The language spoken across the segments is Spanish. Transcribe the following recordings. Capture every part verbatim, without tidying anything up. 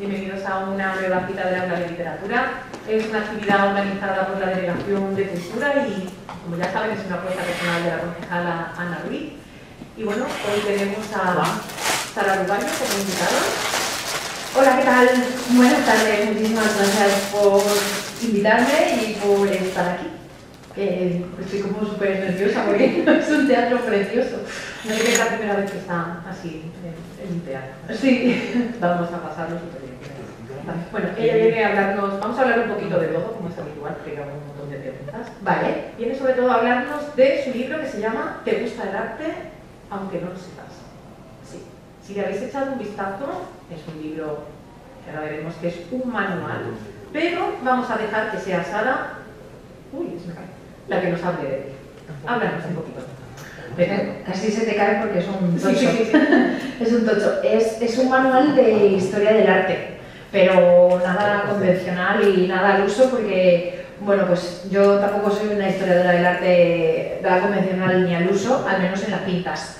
Bienvenidos a una nueva cita de Aula de Literatura. Es una actividad organizada por la Delegación de Cultura y, como ya saben, es una apuesta personal de la concejala Ana Ruiz. Y bueno, hoy tenemos a Sara Ruballo como invitada. Hola, ¿qué tal? Buenas tardes, muchísimas gracias por invitarme y por estar aquí. Que estoy como súper nerviosa porque es un teatro precioso. No sé que es la primera vez que está así en, en un teatro. Sí. Vamos a pasarlo súper bien. Bueno, ella viene a hablarnos, vamos a hablar un poquito de todo, como es habitual, porque hay un montón de preguntas. Vale. Viene sobre todo a hablarnos de su libro que se llama ¿Te gusta el arte? Aunque no lo sepas. Sí. Si le habéis echado un vistazo, es un libro que ahora veremos que es un manual, pero vamos a dejar que sea Sara, uy, se me cae, la que nos hable de él. Háblanos un poquito. Pero casi se te cae porque es un tocho. Sí, sí, sí. Es un tocho. Es, es un manual de historia del arte, pero nada convencional y nada al uso porque, bueno, pues yo tampoco soy una historiadora del arte nada convencional ni al uso, al menos en las pintas.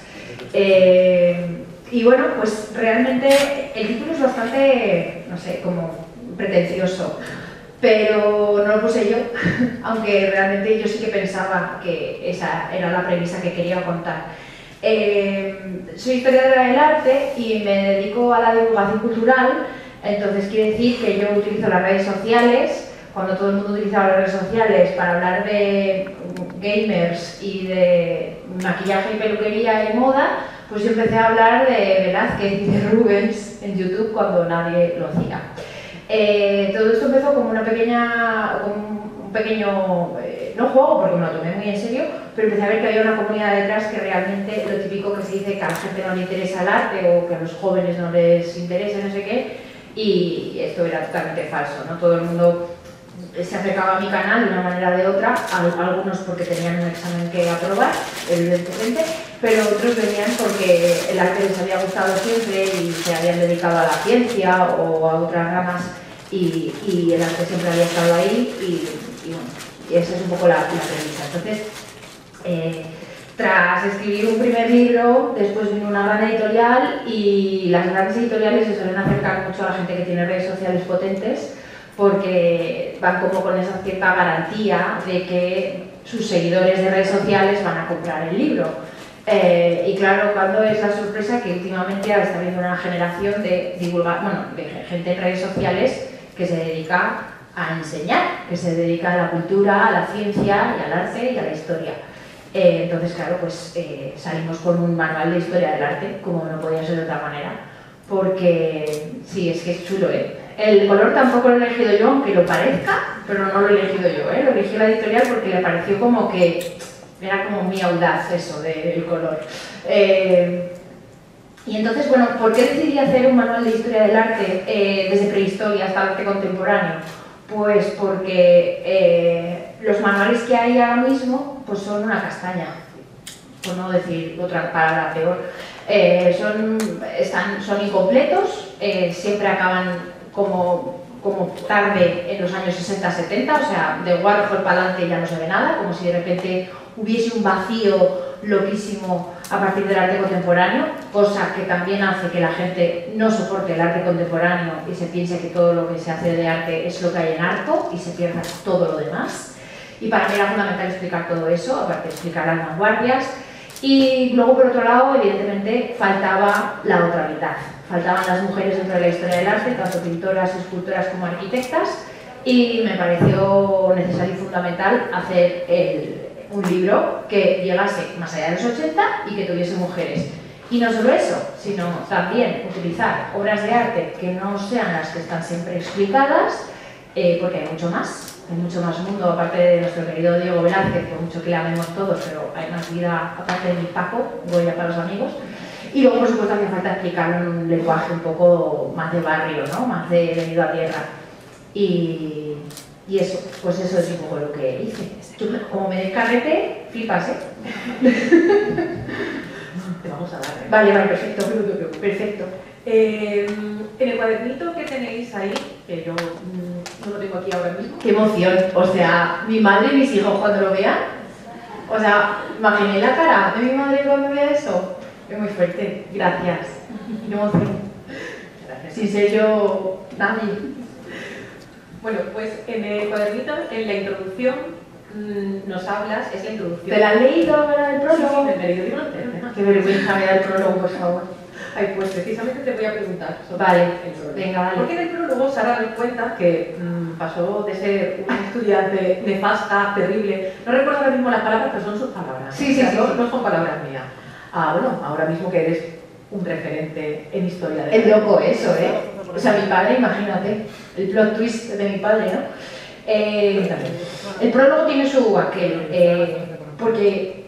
Eh, y bueno, pues realmente el título es bastante, no sé, como pretencioso. Pero no lo puse yo, aunque realmente yo sí que pensaba que esa era la premisa que quería contar. Eh, soy historiadora del arte y me dedico a la divulgación cultural, entonces quiere decir que yo utilizo las redes sociales, cuando todo el mundo utilizaba las redes sociales para hablar de gamers y de maquillaje y peluquería y moda, pues yo empecé a hablar de Velázquez y de Rubens en YouTube cuando nadie lo hacía. Eh, todo esto empezó como una pequeña, como un pequeño, eh, no juego porque me lo tomé muy en serio, pero empecé a ver que había una comunidad detrás que realmente lo típico que se dice que a la gente no le interesa el arte o que a los jóvenes no les interesa no sé qué, y esto era totalmente falso, ¿no? Todo el mundo se acercaba a mi canal de una manera o de otra, algunos porque tenían un examen que aprobar, evidentemente, pero otros venían porque el arte les había gustado siempre y se habían dedicado a la ciencia o a otras ramas y, y el arte siempre había estado ahí y, y bueno, y esa es un poco la, la premisa. Entonces, eh, tras escribir un primer libro, después vino una gran editorial y las grandes editoriales se suelen acercar mucho a la gente que tiene redes sociales potentes porque van como con esa cierta garantía de que sus seguidores de redes sociales van a comprar el libro. Eh, y claro, cuando es la sorpresa que últimamente está habiendo una generación de divulgar, bueno, de gente en redes sociales que se dedica a enseñar, que se dedica a la cultura, a la ciencia y al arte y a la historia. Eh, entonces, claro, pues eh, salimos con un manual de historia del arte, como no podía ser de otra manera, porque sí, es que es chulo, ¿eh? El color tampoco lo he elegido yo, aunque lo parezca, pero no lo he elegido yo, ¿eh? Lo elegí la editorial porque le pareció como que era como muy audaz eso del color. Eh, y entonces, bueno, ¿por qué decidí hacer un manual de historia del arte eh, desde prehistoria hasta arte contemporáneo? Pues porque eh, los manuales que hay ahora mismo pues son una castaña, por no decir otra palabra peor. Eh, son, están, son incompletos, eh, siempre acaban como, como tarde en los años sesenta setenta, o sea, de Warhol para adelante ya no se ve nada, como si de repente hubiese un vacío loquísimo a partir del arte contemporáneo, cosa que también hace que la gente no soporte el arte contemporáneo y se piense que todo lo que se hace de arte es lo que hay en arte y se pierda todo lo demás. Y para mí era fundamental explicar todo eso, aparte de explicar las vanguardias. Y luego, por otro lado, evidentemente, faltaba la otra mitad. Faltaban las mujeres dentro de la historia del arte, tanto pintoras, escultoras como arquitectas, y me pareció necesario y fundamental hacer el, un libro que llegase más allá de los ochenta y que tuviese mujeres. Y no solo eso, sino también utilizar obras de arte que no sean las que están siempre explicadas, eh, porque hay mucho más. Hay mucho más mundo, aparte de nuestro querido Diego Velázquez, por mucho que le amemos todos, pero hay más vida aparte de mi Paco, Goya para los amigos. Y luego, por supuesto, hace falta explicar un lenguaje un poco más de barrio, ¿no? Más de venido a tierra. Y, y eso, pues eso es un poco lo que hice. Tú, como me descarrete, flipas, ¿eh? Te vamos a dar, ¿eh? Vale, vale, perfecto. Perfecto. Eh, en el cuadernito que tenéis ahí, que yo mm, no lo tengo aquí ahora mismo. ¡Qué emoción! O sea, mi madre y mis hijos cuando lo vean, o sea, imaginé la cara de mi madre cuando vea eso. Es muy fuerte. Gracias. ¡Qué emoción! Gracias. Sin ser yo nadie. Bueno, pues en el cuadernito, en la introducción, mmm, nos hablas, es la introducción. ¿Te la has leído ahora el prólogo? Sí, sí, me he leído el libro entero. Qué vergüenza me da el prólogo, por favor. Ay, pues precisamente te voy a preguntar sobre Vale, el prólogo. venga, vale. Porque en el prólogo Sara me cuenta que mmm, pasó de ser una estudiante nefasta, terrible, no recuerdo ahora mismo las palabras, pero son sus palabras. Sí, sí, o sea, sí, no, sí. no son palabras mías. Ah, bueno, ahora mismo que eres un referente en historia de... Es loco eso, ¿eh? O sea, mi padre, imagínate, el plot twist de mi padre, ¿no? Eh, el prólogo tiene su aquel, eh, porque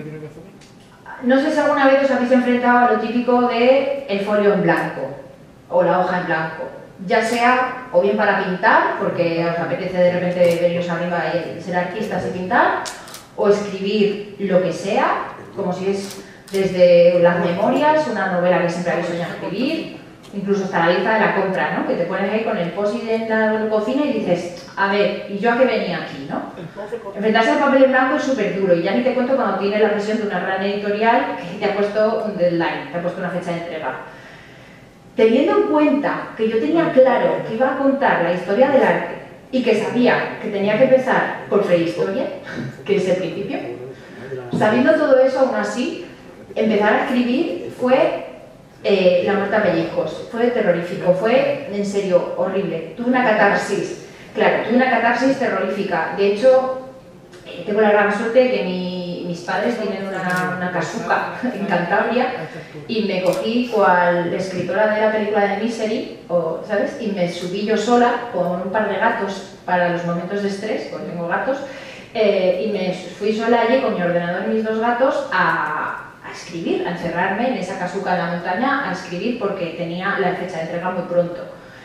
no sé si alguna vez os habéis enfrentado a lo típico de el folio en blanco o la hoja en blanco, ya sea o bien para pintar, porque os apetece de repente veniros arriba y ser artistas y pintar, o escribir lo que sea, como si es desde las memorias, una novela que siempre habéis soñado escribir, incluso hasta la lista de la compra, ¿no? Que te pones ahí con el post-it en la cocina y dices, a ver, ¿y yo a qué venía aquí, no? Enfrentarse al papel en blanco es súper duro, y ya ni te cuento cuando tienes la presión de una gran editorial que te ha puesto un deadline, te ha puesto una fecha de entrega. Teniendo en cuenta que yo tenía claro que iba a contar la historia del arte y que sabía que tenía que empezar por prehistoria, que es el principio, sabiendo todo eso, aún así, empezar a escribir fue eh, la muerte a pellizcos, fue terrorífico, fue en serio horrible. Tuve una catarsis, claro, tuve una catarsis terrorífica. De hecho, eh, tengo la gran suerte de que mi, mis padres tienen una, una casuca en Cantabria y me cogí cual escritora de la película de Misery, o, ¿sabes? Y me subí yo sola con un par de gatos para los momentos de estrés, porque tengo gatos, eh, y me fui sola allí con mi ordenador y mis dos gatos a a escribir, a encerrarme en esa casuca en la montaña a escribir porque tenía la fecha de entrega muy pronto.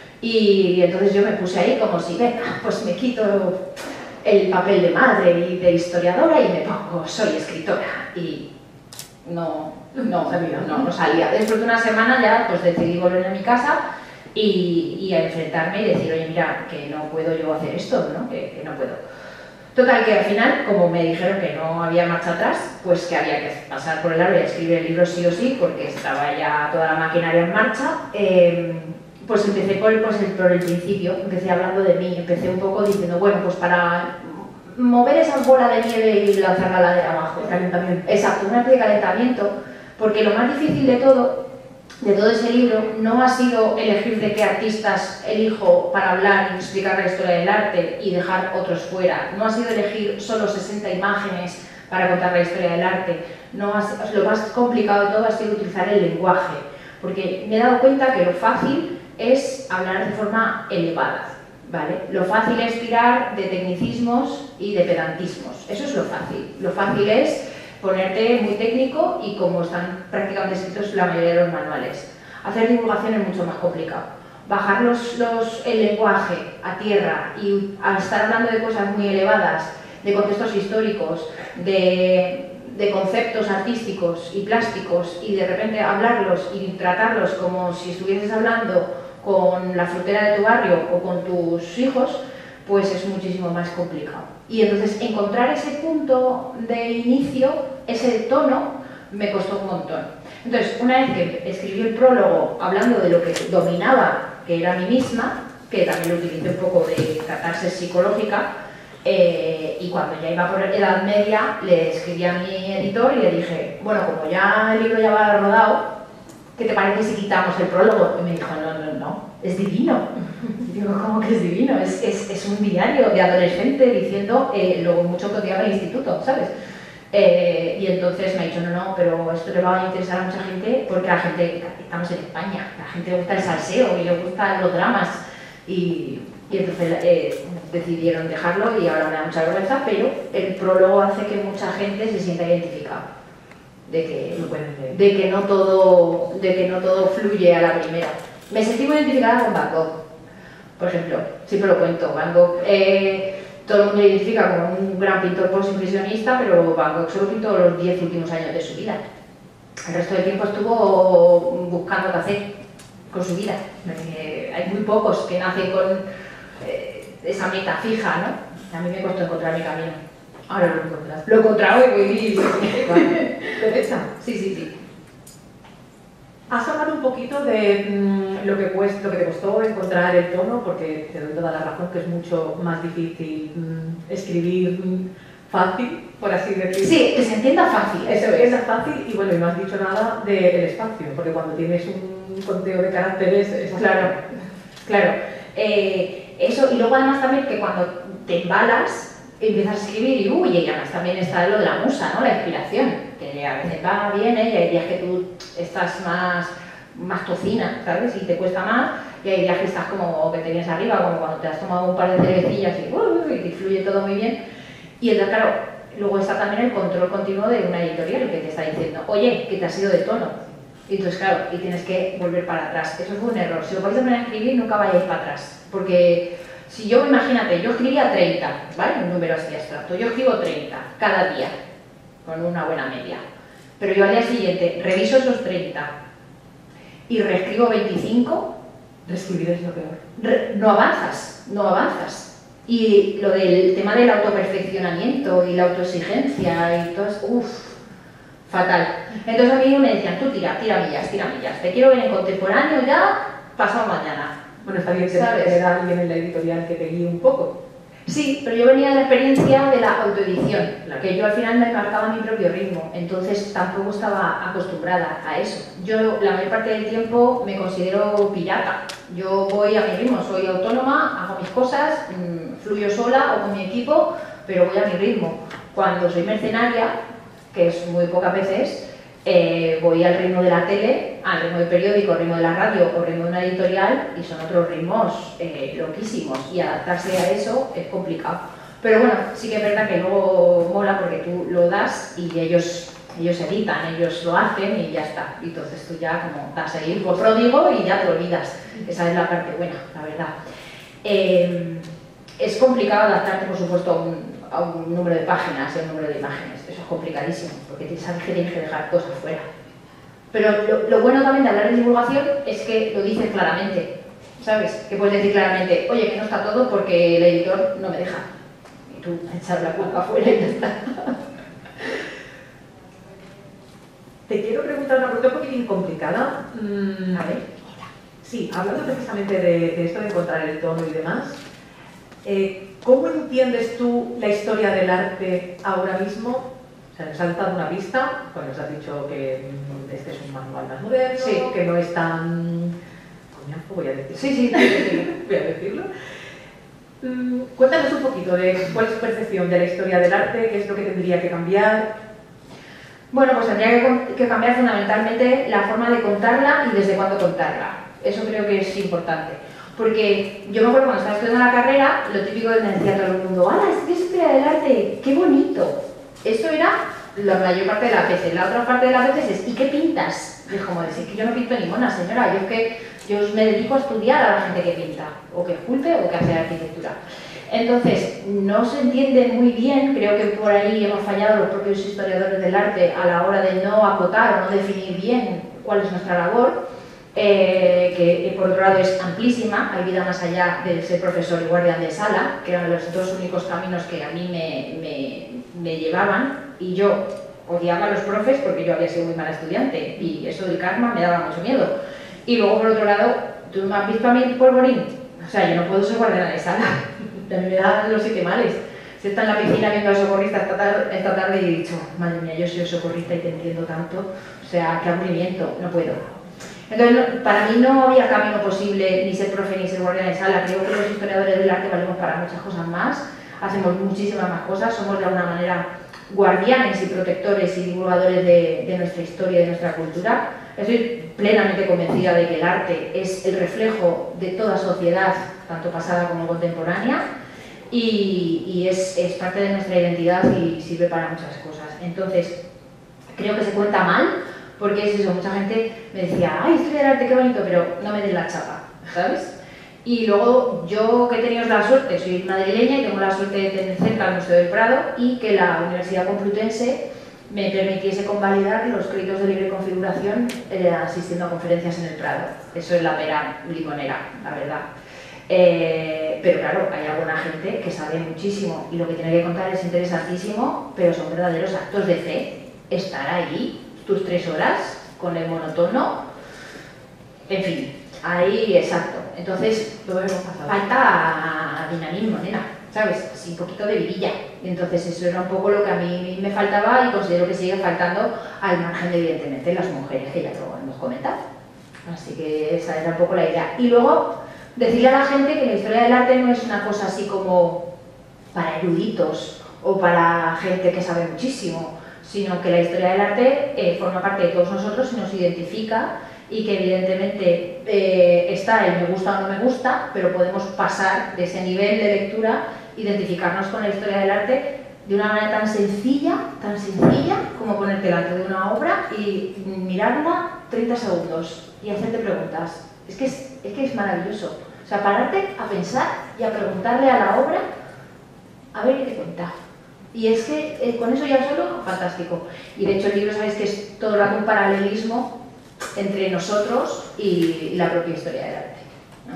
Y entonces yo me puse ahí como si, venga, pues me quito el papel de madre y de historiadora y me pongo, soy escritora. Y no, no salía, no, no salía. Después de una semana ya pues decidí volver a mi casa y, y a enfrentarme y decir, oye, mira, que no puedo yo hacer esto, ¿no? Que, que no puedo. Total, que al final, como me dijeron que no había marcha atrás, pues que había que pasar por el aro y escribir el libro sí o sí, porque estaba ya toda la maquinaria en marcha, eh, pues empecé por, pues, el, por el principio, empecé hablando de mí, empecé un poco diciendo, bueno, pues para mover esa bola de nieve y lanzarla a la de abajo. Calentamiento. Exacto, una especie de calentamiento, porque lo más difícil de todo, de todo ese libro, no ha sido elegir de qué artistas elijo para hablar y explicar la historia del arte y dejar otros fuera. No ha sido elegir solo sesenta imágenes para contar la historia del arte. No ha, lo más complicado de todo ha sido utilizar el lenguaje, porque me he dado cuenta que lo fácil es hablar de forma elevada, ¿vale? Lo fácil es tirar de tecnicismos y de pedantismos. Eso es lo fácil. Lo fácil es ponerte muy técnico y como están prácticamente escritos la mayoría de los manuales. Hacer divulgación es mucho más complicado. Bajar los, los, el lenguaje a tierra y a estar hablando de cosas muy elevadas, de contextos históricos, de, de conceptos artísticos y plásticos y de repente hablarlos y tratarlos como si estuvieses hablando con la frutera de tu barrio o con tus hijos, pues es muchísimo más complicado. Y entonces encontrar ese punto de inicio, ese tono, me costó un montón. Entonces, una vez que escribí el prólogo hablando de lo que dominaba, que era mí misma, que también lo utilicé un poco de catarsis psicológica, eh, y cuando ya iba por edad media, le escribí a mi editor y le dije, bueno, como ya el libro ya va rodado, ¿qué te parece si quitamos el prólogo? Y me dijo, no, no, no, es divino. Y digo, ¿cómo que es divino? Es, es, es un diario de adolescente diciendo eh, lo mucho que odiaba el instituto, ¿sabes? Eh, y entonces me ha dicho, no, no, pero esto le va a interesar a mucha gente porque la gente, estamos en España, la gente le gusta el salseo y le gustan los dramas. Y, y entonces eh, decidieron dejarlo y ahora me da mucha vergüenza, pero el prólogo hace que mucha gente se sienta identificada. De que, de que no todo de que no todo fluye a la primera. Me sentí muy identificada con Van Gogh, por ejemplo, siempre lo cuento. Van Gogh, eh, todo el mundo lo identifica como un gran pintor postimpresionista, pero Van Gogh solo pintó los diez últimos años de su vida. El resto del tiempo estuvo buscando qué hacer con su vida. Eh, hay muy pocos que nacen con eh, esa meta fija, ¿no? A mí me costó encontrar mi camino. Ahora lo encontraste. Lo he encontrado y voy... Bueno, ¿derecha? Sí, sí, sí. Has hablado un poquito de mmm, lo, que cuesta, lo que te costó encontrar el tono, porque te doy toda la razón que es mucho más difícil mmm, escribir mmm, fácil, por así decirlo. Sí, que se entienda fácil. Eso, se entienda fácil y bueno, y no has dicho nada del espacio, porque cuando tienes un conteo de caracteres es claro, claro. Eh, eso, y luego además también que cuando te embalas, empiezas a escribir y uy, y además también está lo de la musa, ¿no? La inspiración, que a veces va, viene, y hay días que tú estás más, más tocina, ¿sabes? Y te cuesta más, y hay días que estás como que te vienes arriba, como cuando te has tomado un par de cervecillas y, uh, y te fluye todo muy bien. Y entonces, claro, luego está también el control continuo de una editorial que te está diciendo, oye, que te has ido de tono. Y entonces, claro, y tienes que volver para atrás. Eso fue un error. Si lo vais a poner a escribir, nunca vayáis para atrás. Porque si yo, imagínate, yo escribía treinta, ¿vale? Un número así abstracto. Yo escribo treinta cada día, con una buena media. Pero yo al día siguiente reviso esos treinta y reescribo veinticinco. Reescribir es lo peor. Re, no avanzas, no avanzas. Y lo del tema del autoperfeccionamiento y la autoexigencia y todo eso, uff, fatal. Entonces a mí me decían, tú tira, tira millas, tira millas. Te quiero ver en contemporáneo ya, pasado mañana. Bueno, está bien tener a alguien en la editorial que te guíe un poco. Sí, pero yo venía de la experiencia de la autoedición, que yo al final me marcaba mi propio ritmo, entonces tampoco estaba acostumbrada a eso. Yo la mayor parte del tiempo me considero pirata. Yo voy a mi ritmo, soy autónoma, hago mis cosas, mmm, fluyo sola o con mi equipo, pero voy a mi ritmo. Cuando soy mercenaria, que es muy pocas veces, eh, voy al ritmo de la tele, al ritmo del periódico, al ritmo de la radio o al ritmo de una editorial y son otros ritmos eh, loquísimos y adaptarse a eso es complicado. Pero bueno, sí que es verdad que luego mola porque tú lo das y ellos, ellos editan, ellos lo hacen y ya está. Y entonces tú ya como das ahí por pródigo y ya te olvidas. Esa es la parte buena, la verdad. Eh, es complicado adaptarte, por supuesto, a un, a un número de páginas y a un número de imágenes. Eso es complicadísimo, porque sabes que tienes que dejar cosas fuera. Pero lo, lo bueno también de hablar de divulgación es que lo dices claramente, ¿sabes? Que puedes decir claramente, oye, que no está todo porque el editor no me deja. Y tú echar la culpa fuera y ya está. Te quiero preguntar una pregunta un poquitín complicada. Mm, a ver. Sí, hablando precisamente de, de esto de encontrar el tono y demás, eh, ¿cómo entiendes tú la historia del arte ahora mismo? O sea, nos has dado una pista, pues nos has dicho que este es un manual más moderno, sí, que no es tan... coñazo, voy a decirlo. Sí, sí, sí. Voy a decirlo. Mm, cuéntanos un poquito de cuál es tu percepción de la historia del arte, qué es lo que tendría que cambiar. Bueno, pues tendría que, que cambiar fundamentalmente la forma de contarla y desde cuándo contarla. Eso creo que es importante. Porque yo me acuerdo cuando estaba estudiando la carrera, lo típico que me decía todo el mundo, ¡hala, es historia del arte! ¡Qué bonito! Eso era la mayor parte de las veces. La otra parte de las veces es, ¿y qué pintas? Y es como decir, que yo no pinto ni mona, señora. Yo es que yo me dedico a estudiar a la gente que pinta, o que esculpe, o que hace arquitectura. Entonces, no se entiende muy bien, creo que por ahí hemos fallado los propios historiadores del arte a la hora de no acotar o no definir bien cuál es nuestra labor. Eh, que por otro lado es amplísima, hay vida más allá de ser profesor y guardián de sala, que eran los dos únicos caminos que a mí me, me, me llevaban, y yo odiaba a los profes porque yo había sido muy mala estudiante y eso del karma me daba mucho miedo. Y luego por otro lado, ¿tú me has visto a mí el polvorín? O sea, yo no puedo ser guardiana de sala, me dan los siete males. Si está en la piscina viendo al socorrista esta tarde, esta tarde y he dicho, madre mía, yo soy socorrista y te entiendo tanto, o sea, qué aburrimiento, no puedo. Entonces, para mí no había camino posible ni ser profe ni ser guardián de sala. Creo que los historiadores del arte valemos para muchas cosas más, hacemos muchísimas más cosas, somos de alguna manera guardianes y protectores y divulgadores de, de nuestra historia y de nuestra cultura. Estoy plenamente convencida de que el arte es el reflejo de toda sociedad, tanto pasada como contemporánea, y, y es, es parte de nuestra identidad y sirve para muchas cosas. Entonces, creo que se cuenta mal, porque es eso, mucha gente me decía, ¡ay, historia del arte, qué bonito!, pero no me des la chapa, ¿sabes? Y luego, yo que he tenido la suerte, soy madrileña y tengo la suerte de tener cerca el Museo del Prado y que la Universidad Complutense me permitiese convalidar los créditos de libre configuración eh, asistiendo a conferencias en el Prado. Eso es la pera limonera, la verdad. Eh, pero claro, hay alguna gente que sabe muchísimo y lo que tiene que contar es interesantísimo, pero son verdaderos actos de fe estar ahí tus tres horas con el monotono En fin, ahí exacto. Entonces, falta dinamismo, nena, ¿sabes? Así un poquito de vidilla. Entonces, eso era un poco lo que a mí me faltaba y considero que sigue faltando al margen de, evidentemente, las mujeres, que ya lo hemos comentado. Así que esa era un poco la idea. Y luego, decirle a la gente que la historia del arte no es una cosa así como para eruditos o para gente que sabe muchísimo, sino que la historia del arte eh, forma parte de todos nosotros y nos identifica, y que evidentemente eh, está el me gusta o no me gusta, pero podemos pasar de ese nivel de lectura, identificarnos con la historia del arte de una manera tan sencilla, tan sencilla como ponerte delante de una obra y mirarla treinta segundos y hacerte preguntas. Es que es, es que es maravilloso. O sea, pararte a pensar y a preguntarle a la obra a ver qué te cuenta. Y es que eh, con eso ya solo, fantástico. Y de hecho el libro, sabéis que es todo lo que un paralelismo entre nosotros y la propia historia del arte, ¿no?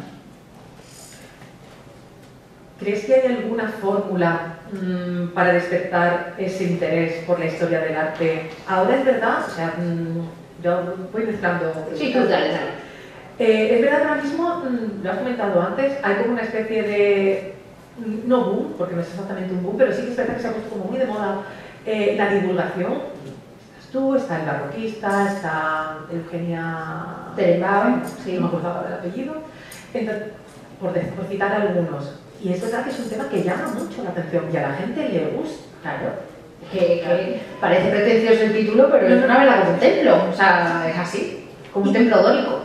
¿Crees que hay alguna fórmula mmm, para despertar ese interés por la historia del arte? Ahora es verdad, o sea, mmm, yo voy mezclando. Sí, tú dale, dale. Eh, es verdad que ahora mismo, mmm, lo has comentado antes, hay como una especie de, no boom, porque no es exactamente un boom, pero sí que es verdad que se ha puesto como muy de moda eh, la divulgación. Tú, está el barroquista, está Eugenia Berenbaum, sí, no me acordaba del apellido, entonces, por, por citar algunos. Y es verdad que es un tema que llama mucho la atención y a la gente le gusta. Claro, que, que parece pretencioso el título, pero es una vela como un templo, o sea, es así, como un templo dórico.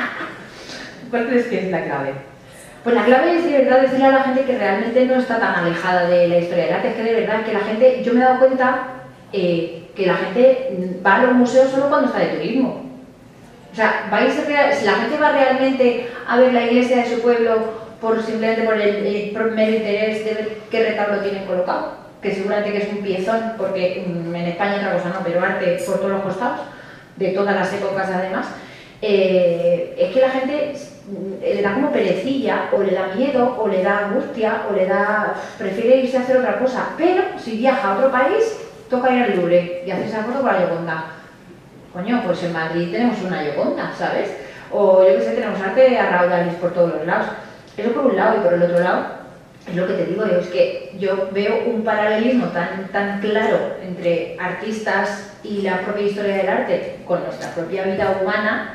¿Cuál crees que es la clave? Pues la clave es de verdad decirle a la gente que realmente no está tan alejada de la historia del arte, es que de verdad que la gente, yo me he dado cuenta eh, que la gente va a los museos solo cuando está de turismo. O sea, vais a, si la gente va realmente a ver la iglesia de su pueblo por simplemente por el, el mero interés de ver qué retablo tienen colocado, que seguramente que es un piezón, porque en España otra cosa no, pero arte por todos los costados, de todas las épocas además, eh, es que la gente le da como perecilla, o le da miedo, o le da angustia, o le da, prefiere irse a hacer otra cosa, pero si viaja a otro país, toca ir al Louvre y hacer esa foto con la Gioconda. Coño, pues en Madrid tenemos una Gioconda, ¿sabes? O yo que sé, tenemos arte a raudales por todos los lados. Eso por un lado, y por el otro lado, es lo que te digo, es que yo veo un paralelismo tan, tan claro entre artistas y la propia historia del arte con nuestra propia vida humana,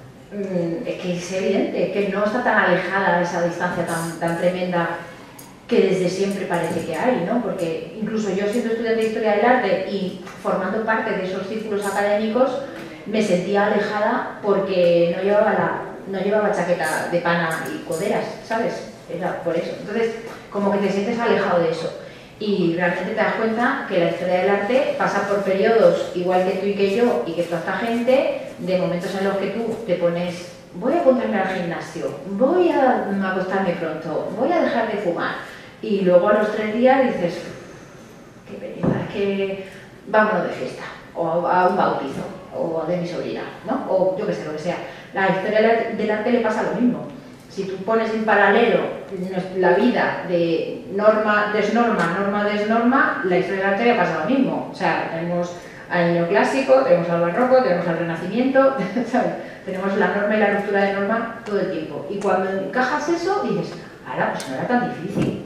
es que es evidente, que no está tan alejada esa distancia tan, tan tremenda que desde siempre parece que hay, ¿no? Porque incluso yo, siendo estudiante de Historia del Arte y formando parte de esos círculos académicos, me sentía alejada porque no llevaba, la, no llevaba chaqueta de pana y coderas, ¿sabes? Era por eso. Entonces, como que te sientes alejado de eso. Y realmente te das cuenta que la historia del arte pasa por periodos, igual que tú y que yo, y que toda esta gente, de momentos en los que tú te pones, voy a apuntarme al gimnasio, voy a acostarme pronto, voy a dejar de fumar. Y luego a los tres días dices, qué pereza, es que vámonos de fiesta, o a un bautizo, o de mi sobrina, ¿no? O yo qué sé, lo que sea. La historia del arte le pasa lo mismo. Si tú pones en paralelo la vida de norma, desnorma, norma, desnorma, la historia del arte le pasa lo mismo. O sea, tenemos al neoclásico, tenemos al barroco, tenemos al renacimiento, ¿sabes? Tenemos la norma y la ruptura de norma todo el tiempo. Y cuando encajas eso, dices, ahora, pues no era tan difícil.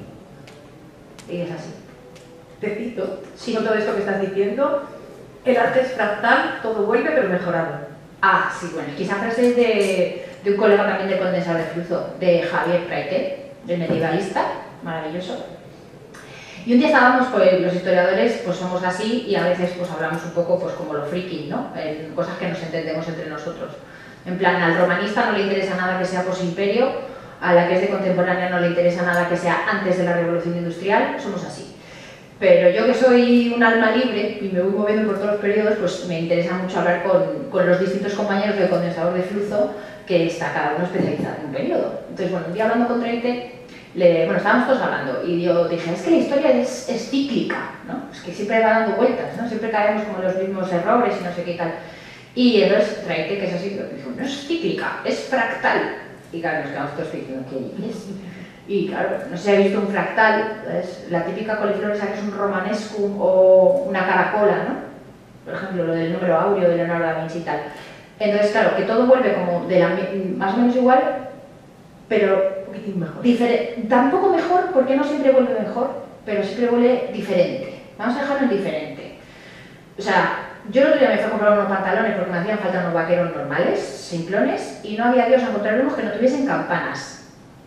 Y es así. Te cito, sí, con todo esto que estás diciendo, el arte es fractal, todo vuelve pero mejorado. Ah, sí, bueno, quizá frase es de, de un colega también de Condensar de Fluzo, de Javier Praete, del medievalista, maravilloso. Y un día estábamos, pues los historiadores pues somos así y a veces pues hablamos un poco pues como lo friki, ¿no? En cosas que nos entendemos entre nosotros. En plan, al romanista no le interesa nada que sea posimperio, a la que es de contemporánea no le interesa nada que sea antes de la Revolución Industrial, somos así. Pero yo que soy un alma libre y me voy moviendo por todos los periodos, pues me interesa mucho hablar con, con los distintos compañeros del Condensador de Fluzo, que está cada uno especializado en un periodo. Entonces, bueno, un día hablando con Traite, le, bueno, estábamos todos hablando y yo dije, es que la historia es, es cíclica, ¿no? Es que siempre va dando vueltas, ¿no? Siempre caemos como en los mismos errores y no sé qué y tal. Y entonces Traite, que es así, dijo, no es cíclica, es fractal. Y claro, nos quedamos todos diciendo, ¿qué es? Y claro, no sé si habéis visto un fractal, es la típica coliflor esa que es un romanescum o una caracola, ¿no? Por ejemplo, lo del número áureo de Leonardo da Vinci y tal. Entonces, claro, que todo vuelve como de la, más o menos igual, pero Un poquitín mejor. tampoco mejor, porque no siempre vuelve mejor, pero siempre vuelve diferente. Vamos a dejarlo en diferente. O sea, yo el otro día me fui a comprar unos pantalones porque me hacían falta unos vaqueros normales, simplones, y no había Dios a encontrar unos que no tuviesen campanas.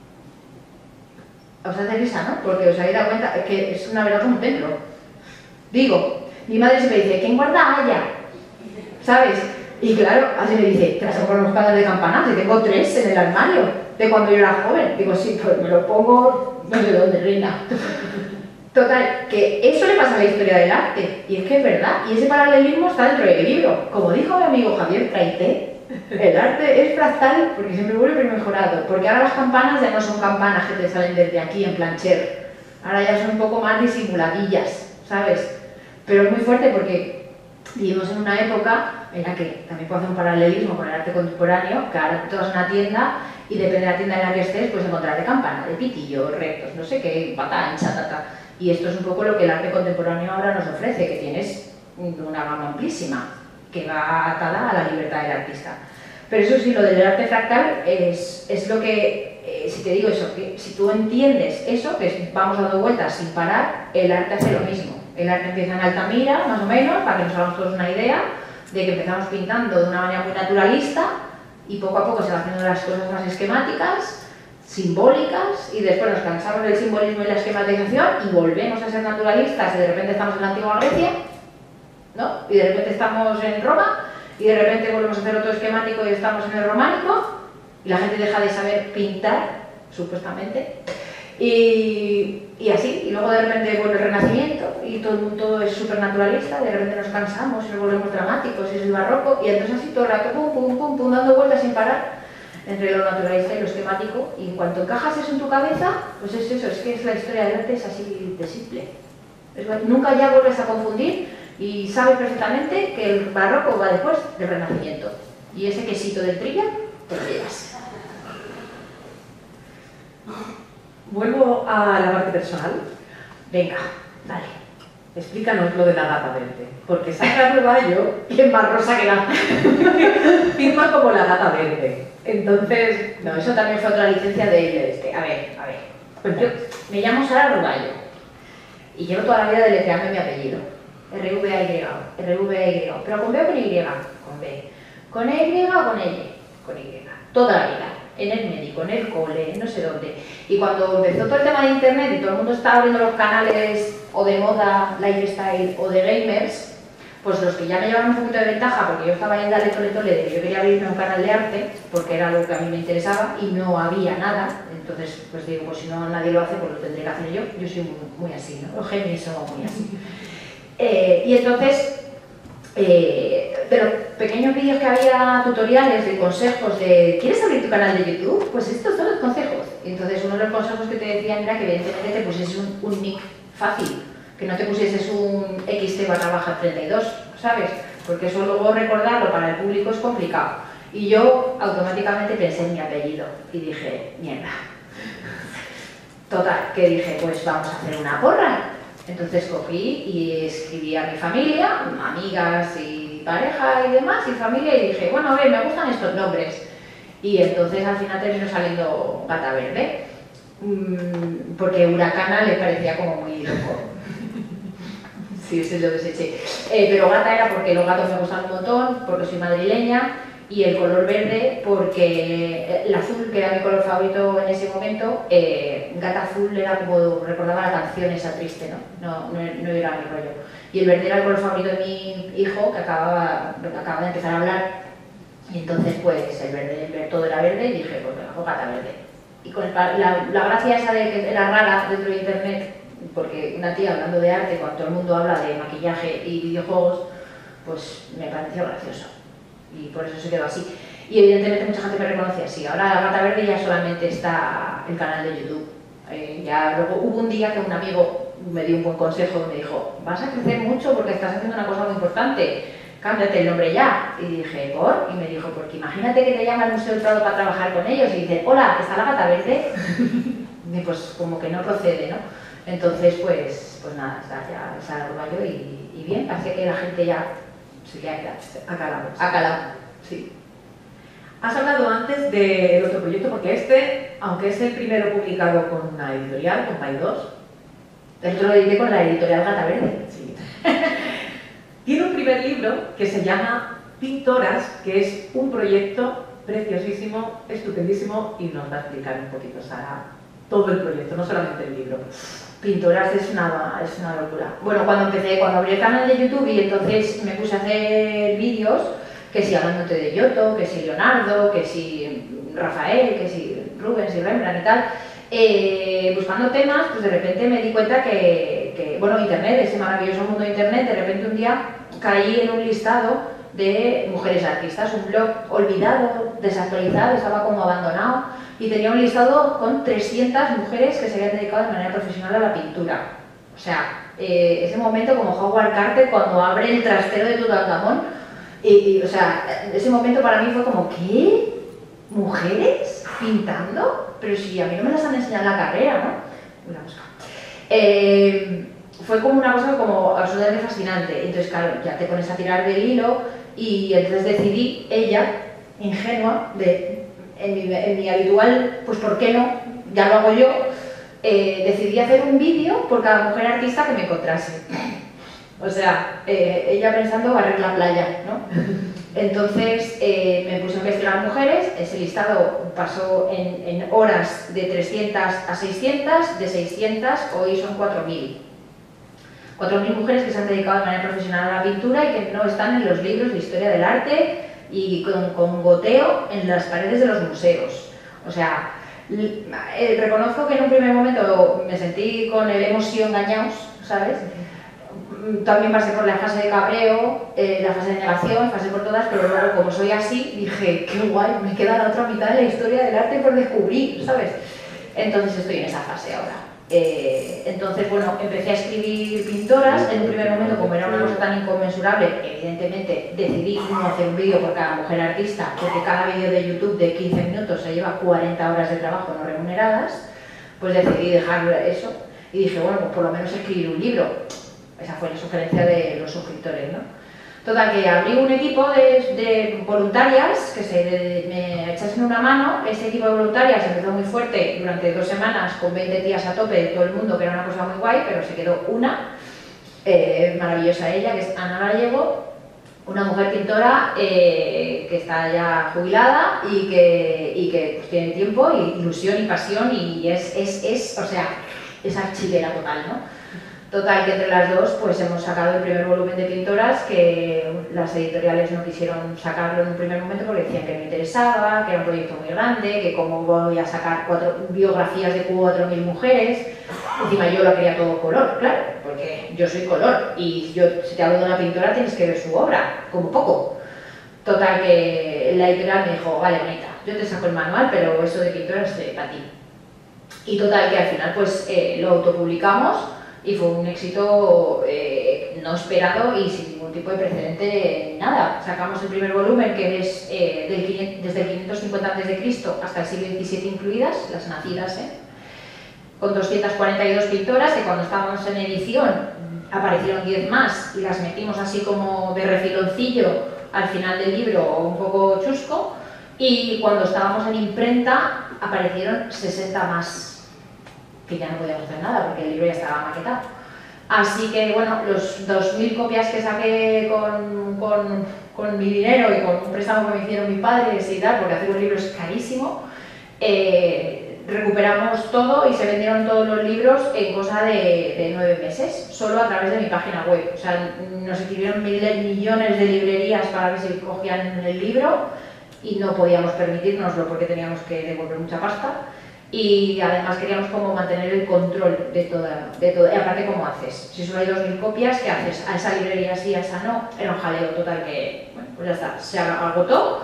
Os hace risa, ¿no? Porque os habéis dado cuenta que es una verdad como un templo. Digo, mi madre siempre dice, ¿quién guarda haya? ¿Sabes? Y claro, así me dice, ¿te vas a comprar unos pantalones de campanas? Y tengo tres en el armario, de cuando yo era joven. Digo, sí, pues me lo pongo no sé dónde, reina. Total, que eso le pasa a la historia del arte, y es que es verdad, y ese paralelismo está dentro del libro. Como dijo mi amigo Javier Traité, el arte es fractal porque siempre vuelve mejorado, porque ahora las campanas ya no son campanas que te salen desde aquí en plancher, ahora ya son un poco más disimuladillas, ¿sabes? Pero es muy fuerte porque vivimos en una época en la que también puedo hacer un paralelismo con el arte contemporáneo, que ahora tú vas a una tienda y depende de la tienda en la que estés, pues encontrar de campana, de pitillo, rectos, no sé qué, pata ancha, tata. Y esto es un poco lo que el arte contemporáneo ahora nos ofrece, que tienes una gama amplísima, que va atada a la libertad del artista. Pero eso sí, lo del arte fractal es, es lo que, eh, si te digo eso, que si tú entiendes eso, que vamos dando vueltas sin parar, el arte hace lo mismo. El arte empieza en Altamira, más o menos, para que nos hagamos todos una idea, de que empezamos pintando de una manera muy naturalista, y poco a poco se van haciendo las cosas más esquemáticas, simbólicas, y después nos cansamos del simbolismo y la esquematización y volvemos a ser naturalistas y de repente estamos en la antigua Grecia, ¿no? Y de repente estamos en Roma y de repente volvemos a hacer otro esquemático y estamos en el románico y la gente deja de saber pintar, supuestamente, y, y así, y luego de repente vuelve el Renacimiento y todo el mundo es súper naturalista, de repente nos cansamos y nos volvemos dramáticos y es el barroco, y entonces así todo el rato, pum, pum, pum, pum, dando vueltas sin parar entre lo naturalista y lo esquemático, y en cuanto encajas eso en tu cabeza, pues es eso, es que es la historia del arte, es así de simple. Es, nunca ya vuelves a confundir y sabes perfectamente que el barroco va después del Renacimiento, y ese quesito del trilla, te lo llevas. Vuelvo a la parte personal. Venga, dale. Explícanos lo de la gata verde, porque Sandra Ruballo, que es más rosa que la firma como la gata verde. Entonces, no, eso también fue otra licencia de este. A ver, a ver. Pues yo me llamo Sara Ruballo y llevo toda la vida deletreando mi apellido. R V A Y, R V A Y, pero con B o con Y, con B. ¿Con Y o con L? Con Y. Toda la vida. En el médico, en el cole, no sé dónde. Y cuando empezó todo el tema de internet y todo el mundo estaba abriendo los canales o de moda, lifestyle o de gamers, pues los que ya me llevaban un poquito de ventaja, porque yo estaba ahí en dale tole tole de que yo quería abrirme un canal de arte, porque era algo que a mí me interesaba y no había nada, entonces pues digo, pues si no nadie lo hace, pues lo tendré que hacer yo. Yo soy muy, muy así, ¿no? Los genios somos muy así. Eh, y entonces, eh, de los pequeños vídeos que había, tutoriales de consejos de ¿quieres abrir tu canal de YouTube? Pues estos son los consejos. Y entonces uno de los consejos que te decían era que evidentemente te pusieses un, un nick fácil, que no te pusieses un X T barra baja treinta y dos, ¿sabes? Porque eso luego recordarlo para el público es complicado. Y yo automáticamente pensé en mi apellido y dije, mierda. Total, que dije, pues vamos a hacer una porra. Entonces cogí y escribí a mi familia, amigas y pareja y demás, y familia, y dije, bueno, a ver, me gustan estos nombres. Y entonces al final terminó saliendo Gata Verde, porque Huracana le parecía como muy loco. Sí, ese lo deseché. Eh, pero Gata era porque los gatos me gustan un montón, porque soy madrileña, y el color verde porque el azul, que era mi color favorito en ese momento, eh, Gata Azul era como, recordaba la canción esa triste, ¿no? No, no, no era mi rollo. Y el verde era el color favorito de mi hijo, que acababa, acababa de empezar a hablar, y entonces pues el verde, el verde todo era verde, y dije, pues venga, pues Gata Verde. Y con el, la, la gracia esa de que era rara dentro de internet, porque una tía hablando de arte, cuando todo el mundo habla de maquillaje y videojuegos, pues me pareció gracioso. Y por eso se quedó así. Y evidentemente mucha gente me reconoce así. Ahora la Gata Verde ya solamente está el canal de YouTube. Eh, ya luego hubo un día que un amigo me dio un buen consejo y me dijo, vas a crecer mucho porque estás haciendo una cosa muy importante, cámbiate el nombre ya. Y dije, ¿por? Y me dijo, porque imagínate que te llama el Museo del Prado para trabajar con ellos y dice, hola, ¿está la Gata Verde? Y pues como que no procede, ¿no? Entonces pues, pues nada, está ya Sara Ruballo y, y bien, parece que la gente ya... Sí, ya, ya, ha calado, ha calado, sí. Has hablado antes del otro proyecto, porque este, aunque es el primero publicado con una editorial, con Paidós, el otro lo edité con la editorial Gata Verde. Sí. Tiene un primer libro que se llama Pintoras, que es un proyecto preciosísimo, estupendísimo, y nos va a explicar un poquito, Sara, todo el proyecto, no solamente el libro. Pintoras es una, es una locura. Bueno, cuando empecé, cuando abrí el canal de YouTube y entonces me puse a hacer vídeos, que si hablándote de Giotto, que si Leonardo, que si Rafael, que si Rubens y Rembrandt y tal, eh, buscando temas, pues de repente me di cuenta que, que, bueno, Internet, ese maravilloso mundo de Internet, de repente un día caí en un listado de mujeres artistas, un blog olvidado, desactualizado, estaba como abandonado, y tenía un listado con trescientas mujeres que se habían dedicado de manera profesional a la pintura. O sea, eh, ese momento como Howard Carter cuando abre el trastero de Tutankamón, y, y, o sea, ese momento para mí fue como, ¿qué? ¿Mujeres pintando? Pero si a mí no me las han enseñado en la carrera, ¿no? Una cosa. Eh, fue como una cosa como absolutamente fascinante. Entonces, claro, ya te pones a tirar del hilo y entonces decidí, ella, ingenua, de, en, mi, en mi habitual, pues ¿por qué no? Ya lo hago yo, eh, decidí hacer un vídeo por cada mujer artista que me encontrase. O sea, eh, ella pensando barrer la playa, ¿no? Entonces eh, me puse a investigar mujeres, ese listado pasó en, en horas de trescientas a seiscientas, de seiscientas hoy son cuatro mil. cuatro mil mujeres que se han dedicado de manera profesional a la pintura y que no están en los libros de historia del arte y con, con goteo en las paredes de los museos. O sea, eh, reconozco que en un primer momento me sentí con el emoción engañados, ¿sabes? También pasé por la fase de cabreo, eh, la fase de negación, pasé por todas, pero luego como soy así, dije, qué guay, me queda la otra mitad de la historia del arte por descubrir, ¿sabes? Entonces estoy en esa fase ahora. Eh, entonces, bueno, empecé a escribir pintoras, en un primer momento, como era una cosa tan inconmensurable, evidentemente decidí no hacer un vídeo por cada mujer artista, porque cada vídeo de YouTube de quince minutos se lleva cuarenta horas de trabajo no remuneradas, pues decidí dejar eso y dije, bueno, pues por lo menos escribir un libro. Esa fue la sugerencia de los suscriptores, ¿no? Total, que abrí un equipo de, de voluntarias que se de, me echasen una mano. Ese equipo de voluntarias empezó muy fuerte durante dos semanas con veinte días a tope de todo el mundo, que era una cosa muy guay, pero se quedó una, eh, maravillosa ella, que es Ana Gallego, una mujer pintora eh, que está ya jubilada y que, y que pues, tiene tiempo, y ilusión y pasión, y es, es, es o sea, es archivera total, ¿no? Total, que entre las dos pues hemos sacado el primer volumen de pintoras, que las editoriales no quisieron sacarlo en un primer momento porque decían que no interesaba, que era un proyecto muy grande, que cómo voy a sacar cuatro biografías de cuatro mil mujeres. Encima yo lo quería todo color, claro, porque yo soy color y yo, si te hablo de una pintora tienes que ver su obra, como poco. Total, que la editorial me dijo, vale, bonita, yo te saco el manual, pero eso de pintoras es para ti. Y total, que al final pues eh, lo autopublicamos. Y fue un éxito eh, no esperado y sin ningún tipo de precedente, nada. Sacamos el primer volumen, que es eh, del, desde el quinientos cincuenta antes de Cristo hasta el siglo diecisiete incluidas, las nacidas, ¿eh? Con doscientas cuarenta y dos pintoras, que cuando estábamos en edición aparecieron diez más y las metimos así como de refiloncillo al final del libro, un poco chusco, y cuando estábamos en imprenta aparecieron sesenta más, que ya no podíamos hacer nada porque el libro ya estaba maquetado. Así que, bueno, los dos mil copias que saqué con, con, con mi dinero y con un préstamo que me hicieron mis padres y tal, porque hacer un libro es carísimo, eh, recuperamos todo y se vendieron todos los libros en cosa de, de nueve meses, solo a través de mi página web. O sea, nos escribieron miles, millones de librerías para ver si cogían el libro y no podíamos permitirnoslo porque teníamos que devolver mucha pasta. Y además queríamos como mantener el control de toda, de todo. Y aparte, ¿cómo haces? Si solo hay dos mil copias, ¿qué haces? A esa librería sí, a esa no. Era un jaleo total que, bueno, pues ya está, se agotó.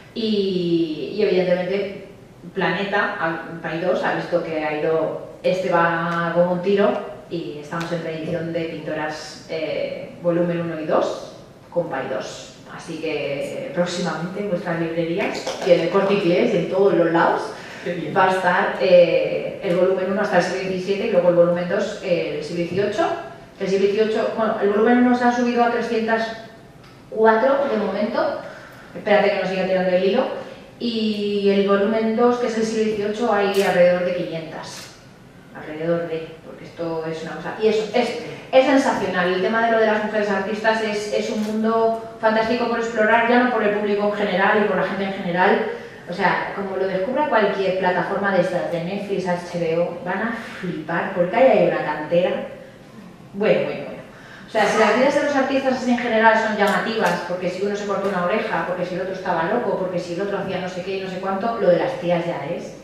Y, y evidentemente Planeta, Paidós, ha visto que ha ido, este va como un tiro y estamos en reedición de Pintoras eh, volumen uno y dos con Paidós. Así que próximamente en vuestras librerías, y en el Corte Inglés y en todos los lados, va a estar eh, el volumen uno hasta el siglo diecisiete y luego el volumen dos eh, el siglo dieciocho. El siglo dieciocho, bueno, el volumen uno se ha subido a trescientas cuatro de momento, espérate que no siga tirando el hilo, y el volumen dos, que es el siglo dieciocho, hay alrededor de quinientas. Alrededor de, porque esto es una cosa... Y eso, es, es sensacional. El tema de lo de las mujeres artistas es, es un mundo fantástico por explorar, ya no por el público en general y por la gente en general. O sea, como lo descubra cualquier plataforma de estas, de Netflix, H B O, van a flipar, porque ahí hay una cantera. Bueno, bueno, bueno. O sea, si las vidas de los artistas en general son llamativas, porque si uno se cortó una oreja, porque si el otro estaba loco, porque si el otro hacía no sé qué y no sé cuánto, lo de las tías ya es.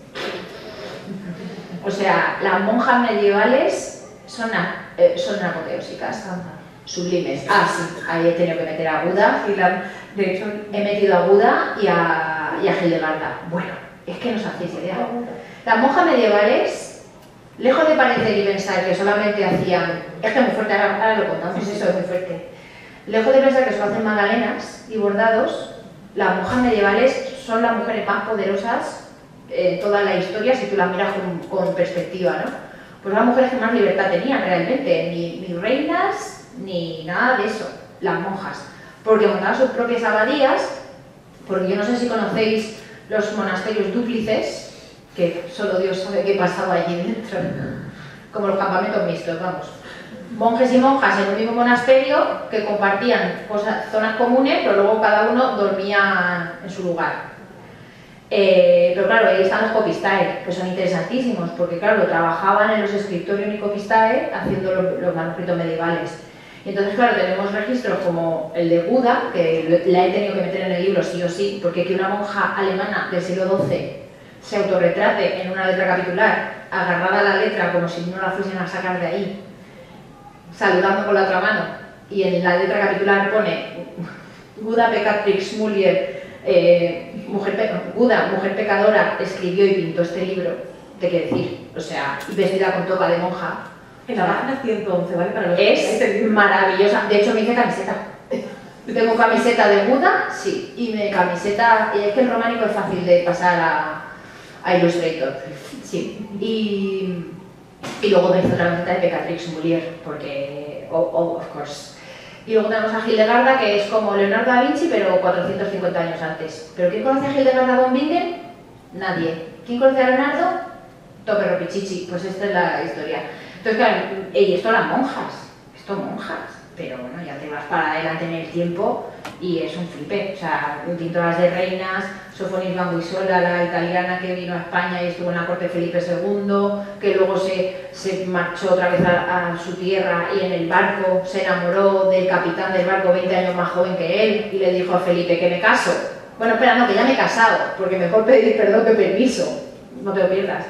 O sea, las monjas medievales son, eh, son apoteósicas, sublimes. Ah, sí, ahí he tenido que meter a Buda, y la, de hecho he metido a Buda y a, y a Hildegarda. Bueno, es que no os hacéis idea. Las monjas medievales, lejos de parecer y pensar que solamente hacían, es que es muy fuerte, ahora, ahora lo contamos, eso es muy fuerte. Lejos de pensar que solo hacen magdalenas y bordados, las monjas medievales son las mujeres más poderosas en toda la historia, si tú las miras con, con perspectiva, ¿no? Pues las mujeres que más libertad tenían realmente, ni, ni reinas, ni nada de eso, las monjas, porque montaban sus propias abadías, porque yo no sé si conocéis los monasterios dúplices, que solo Dios sabe qué pasaba allí dentro, como los campamentos mixtos, vamos. Monjes y monjas en un mismo monasterio que compartían cosas, zonas comunes, pero luego cada uno dormía en su lugar. Eh, pero claro, ahí están los copistae, que son interesantísimos, porque claro, trabajaban en los escritorios y copistae haciendo los, los manuscritos medievales. Y entonces, claro, tenemos registros como el de Buda, que la he tenido que meter en el libro sí o sí, porque que una monja alemana del siglo doce se autorretrate en una letra capitular, agarrada a la letra como si no la fuesen a sacar de ahí, saludando con la otra mano, y en la letra capitular pone Buda pecatrix mulier, eh, mujer pe Buda, mujer pecadora, escribió y pintó este libro, te quiero decir, o sea, vestida con toga de monja. En la página ciento once, ¿vale? Para los es maravillosa, de hecho me hice camiseta. Tengo camiseta de Buda, sí, y me camiseta, y es que el románico es fácil de pasar a, a Illustrator, sí, y, y luego me hice otra camiseta de Beatrix Mulier, porque, oh, oh, of course. Y luego tenemos a Hildegarda, que es como Leonardo da Vinci, pero cuatrocientos cincuenta años antes. ¿Pero quién conoce a Hildegarda von Bingen? Nadie. ¿Quién conoce a Leonardo? Topero Pichichi, pues esta es la historia. Entonces, claro, y esto las monjas, esto monjas, pero bueno, ya te vas para adelante en el tiempo y es un flipe. O sea, pintoras de reinas, Sofonis Bambuisola, la italiana que vino a España y estuvo en la corte de Felipe segundo, que luego se, se marchó otra vez a, a su tierra y en el barco se enamoró del capitán del barco, veinte años más joven que él, y le dijo a Felipe que me caso. Bueno, espera, no, que ya me he casado, porque mejor pedir perdón que permiso, no te lo pierdas.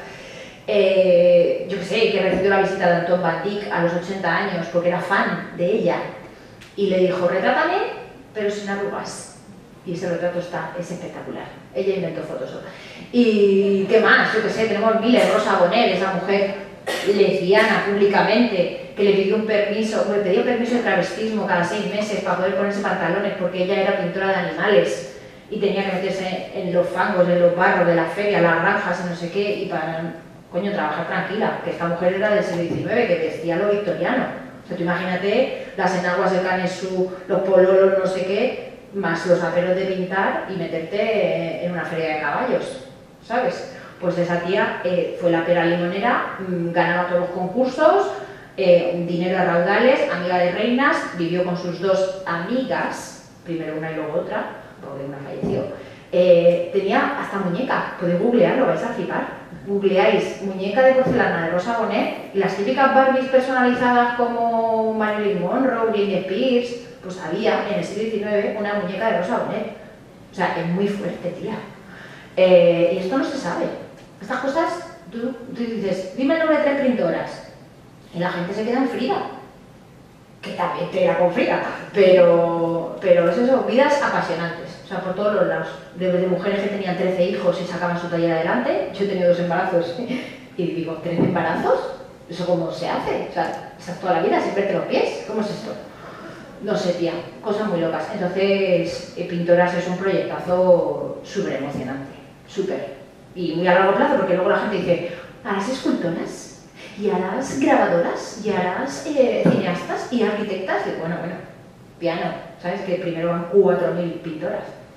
Eh, yo qué sé, que recibió la visita de Anton van Dyck a los ochenta años porque era fan de ella y le dijo, retrátame, pero sin arrugas. Y ese retrato está, es espectacular. Ella inventó Photoshop. ¿Y qué más? Yo qué sé, tenemos miles, Rosa Bonheur, esa mujer lesbiana públicamente, que le pidió un permiso, le pidió permiso de travestismo cada seis meses para poder ponerse pantalones porque ella era pintora de animales y tenía que meterse en los fangos, en los barros de la feria, las granjas y no sé qué, y para... coño, trabajar tranquila, que esta mujer era del siglo diecinueve, que vestía lo victoriano. O sea, tú imagínate las enaguas de Canesú, los pololos, no sé qué, más los aperos de pintar y meterte en una feria de caballos, ¿sabes? Pues esa tía eh, fue la pera limonera, mmm, ganaba todos los concursos, eh, dinero a raudales, amiga de reinas, vivió con sus dos amigas, primero una y luego otra, porque una falleció. Eh, tenía hasta muñeca, podéis googlearlo, vais a flipar. Googleáis muñeca de porcelana de Rosa Bonheur y las típicas Barbies personalizadas como Marilyn Monroe, Britney Spears, pues había en el siglo diecinueve una muñeca de Rosa Bonheur. O sea, es muy fuerte, tía. Eh, y esto no se sabe. Estas cosas, tú, tú dices, dime el nombre de tres pintoras y la gente se queda en Frida. Que también te era con Frida, pero, pero es eso, vidas apasionantes. O sea, por todos los lados, desde mujeres que tenían trece hijos y sacaban su taller adelante. Yo he tenido dos embarazos y digo, ¿trece embarazos? ¿Eso cómo se hace? O sea, ¿estás toda la vida sin verte los pies? ¿Cómo es esto? No sé, tía, cosas muy locas. Entonces, eh, Pintoras es un proyectazo súper emocionante, súper. Y muy a largo plazo, porque luego la gente dice, ¿harás escultoras? ¿Y harás grabadoras? ¿Y harás eh, cineastas? ¿Y arquitectas? Y bueno, bueno, piano, ¿sabes? Que primero van cuatro mil pintoras.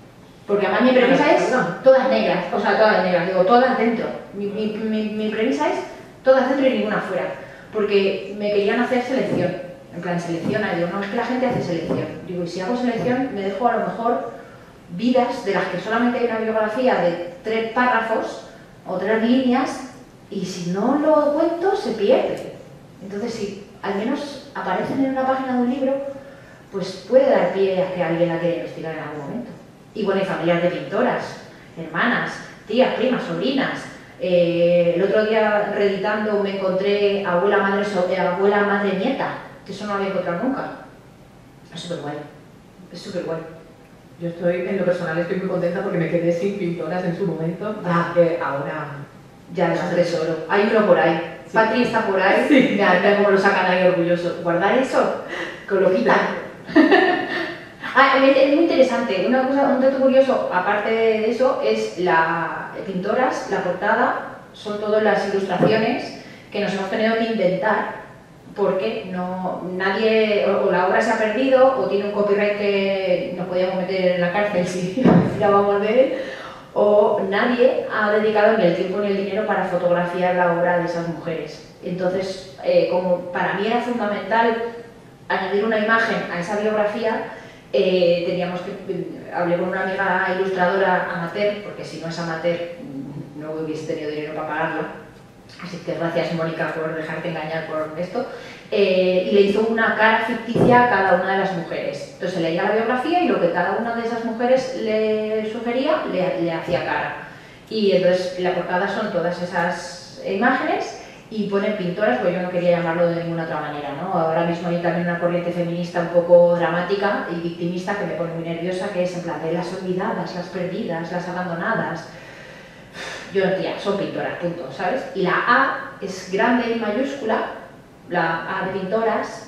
Porque además mi premisa es todas negras, o sea, todas negras, digo, todas dentro. Mi, mi, mi, mi premisa es todas dentro y ninguna fuera. Porque me querían hacer selección, en plan selecciona, y digo, no, es que la gente hace selección. Digo, y si hago selección, me dejo a lo mejor vidas de las que solamente hay una biografía de tres párrafos o tres líneas, y si no lo cuento, se pierde. Entonces, si al menos aparecen en una página de un libro, pues puede dar pie a que alguien la quiera investigar en algún momento. Y bueno, hay familias de pintoras, hermanas, tías, primas, sobrinas. Eh, el otro día, reeditando, me encontré abuela, madre, so, eh, abuela, madre, nieta, que eso no lo había encontrado nunca. Es súper guay, es súper guay. Yo estoy, en lo personal, estoy muy contenta porque me quedé sin pintoras en su momento, ah, que ahora ya es un tesoro. Hay uno por ahí, sí. Patri está por ahí, sí. Mira, mira cómo lo sacan ahí orgullosos. Guardar eso, que lo quitan. Ah, es muy interesante. Una cosa, un dato curioso, aparte de eso, es la pintoras, la portada, son todas las ilustraciones que nos hemos tenido que inventar porque no, nadie, o, o la obra se ha perdido, o tiene un copyright que nos podíamos meter en la cárcel si tirábamos de él, o nadie ha dedicado ni el tiempo ni el dinero para fotografiar la obra de esas mujeres. Entonces, eh, como para mí era fundamental añadir una imagen a esa biografía, Eh, teníamos que, hablé con una amiga ilustradora amateur, porque si no es amateur no hubiese tenido dinero para pagarla, así que gracias Mónica por dejarte engañar por esto, eh, y le hizo una cara ficticia a cada una de las mujeres. Entonces leía la biografía y lo que cada una de esas mujeres le sugería, le, le hacía cara. Y entonces la portada son todas esas imágenes y ponen pintoras, pues yo no quería llamarlo de ninguna otra manera, ¿no? Ahora mismo hay también una corriente feminista un poco dramática y victimista que me pone muy nerviosa, que es en plan de las olvidadas, las perdidas, las abandonadas. Yo, tía, son pintoras, punto, ¿sabes? Y la A es grande y mayúscula, la A de pintoras,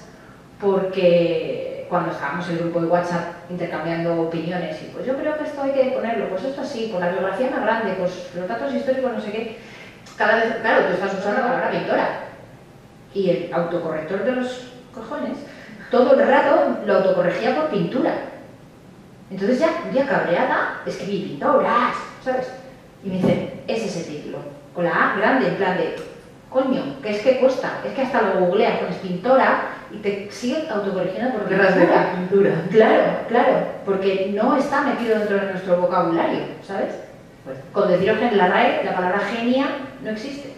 porque cuando estábamos en el grupo de WhatsApp intercambiando opiniones, y pues yo creo que esto hay que ponerlo, pues esto así, por la biografía más grande, pues los datos históricos, no sé qué. Cada vez, claro, tú estás usando la palabra pintora y el autocorrector de los cojones todo el rato lo autocorregía por pintura. Entonces ya, un día cabreada, escribí pintoras, ¿sabes? Y me dicen, ese es el título, con la A grande, en plan de, coño, que es que cuesta, es que hasta lo googleas, pones pintora y te siguen autocorrigiendo por pintura. pintura. Claro, claro, porque no está metido dentro de nuestro vocabulario, ¿sabes? Pues, con deciros que en la R A E la palabra genia no existe.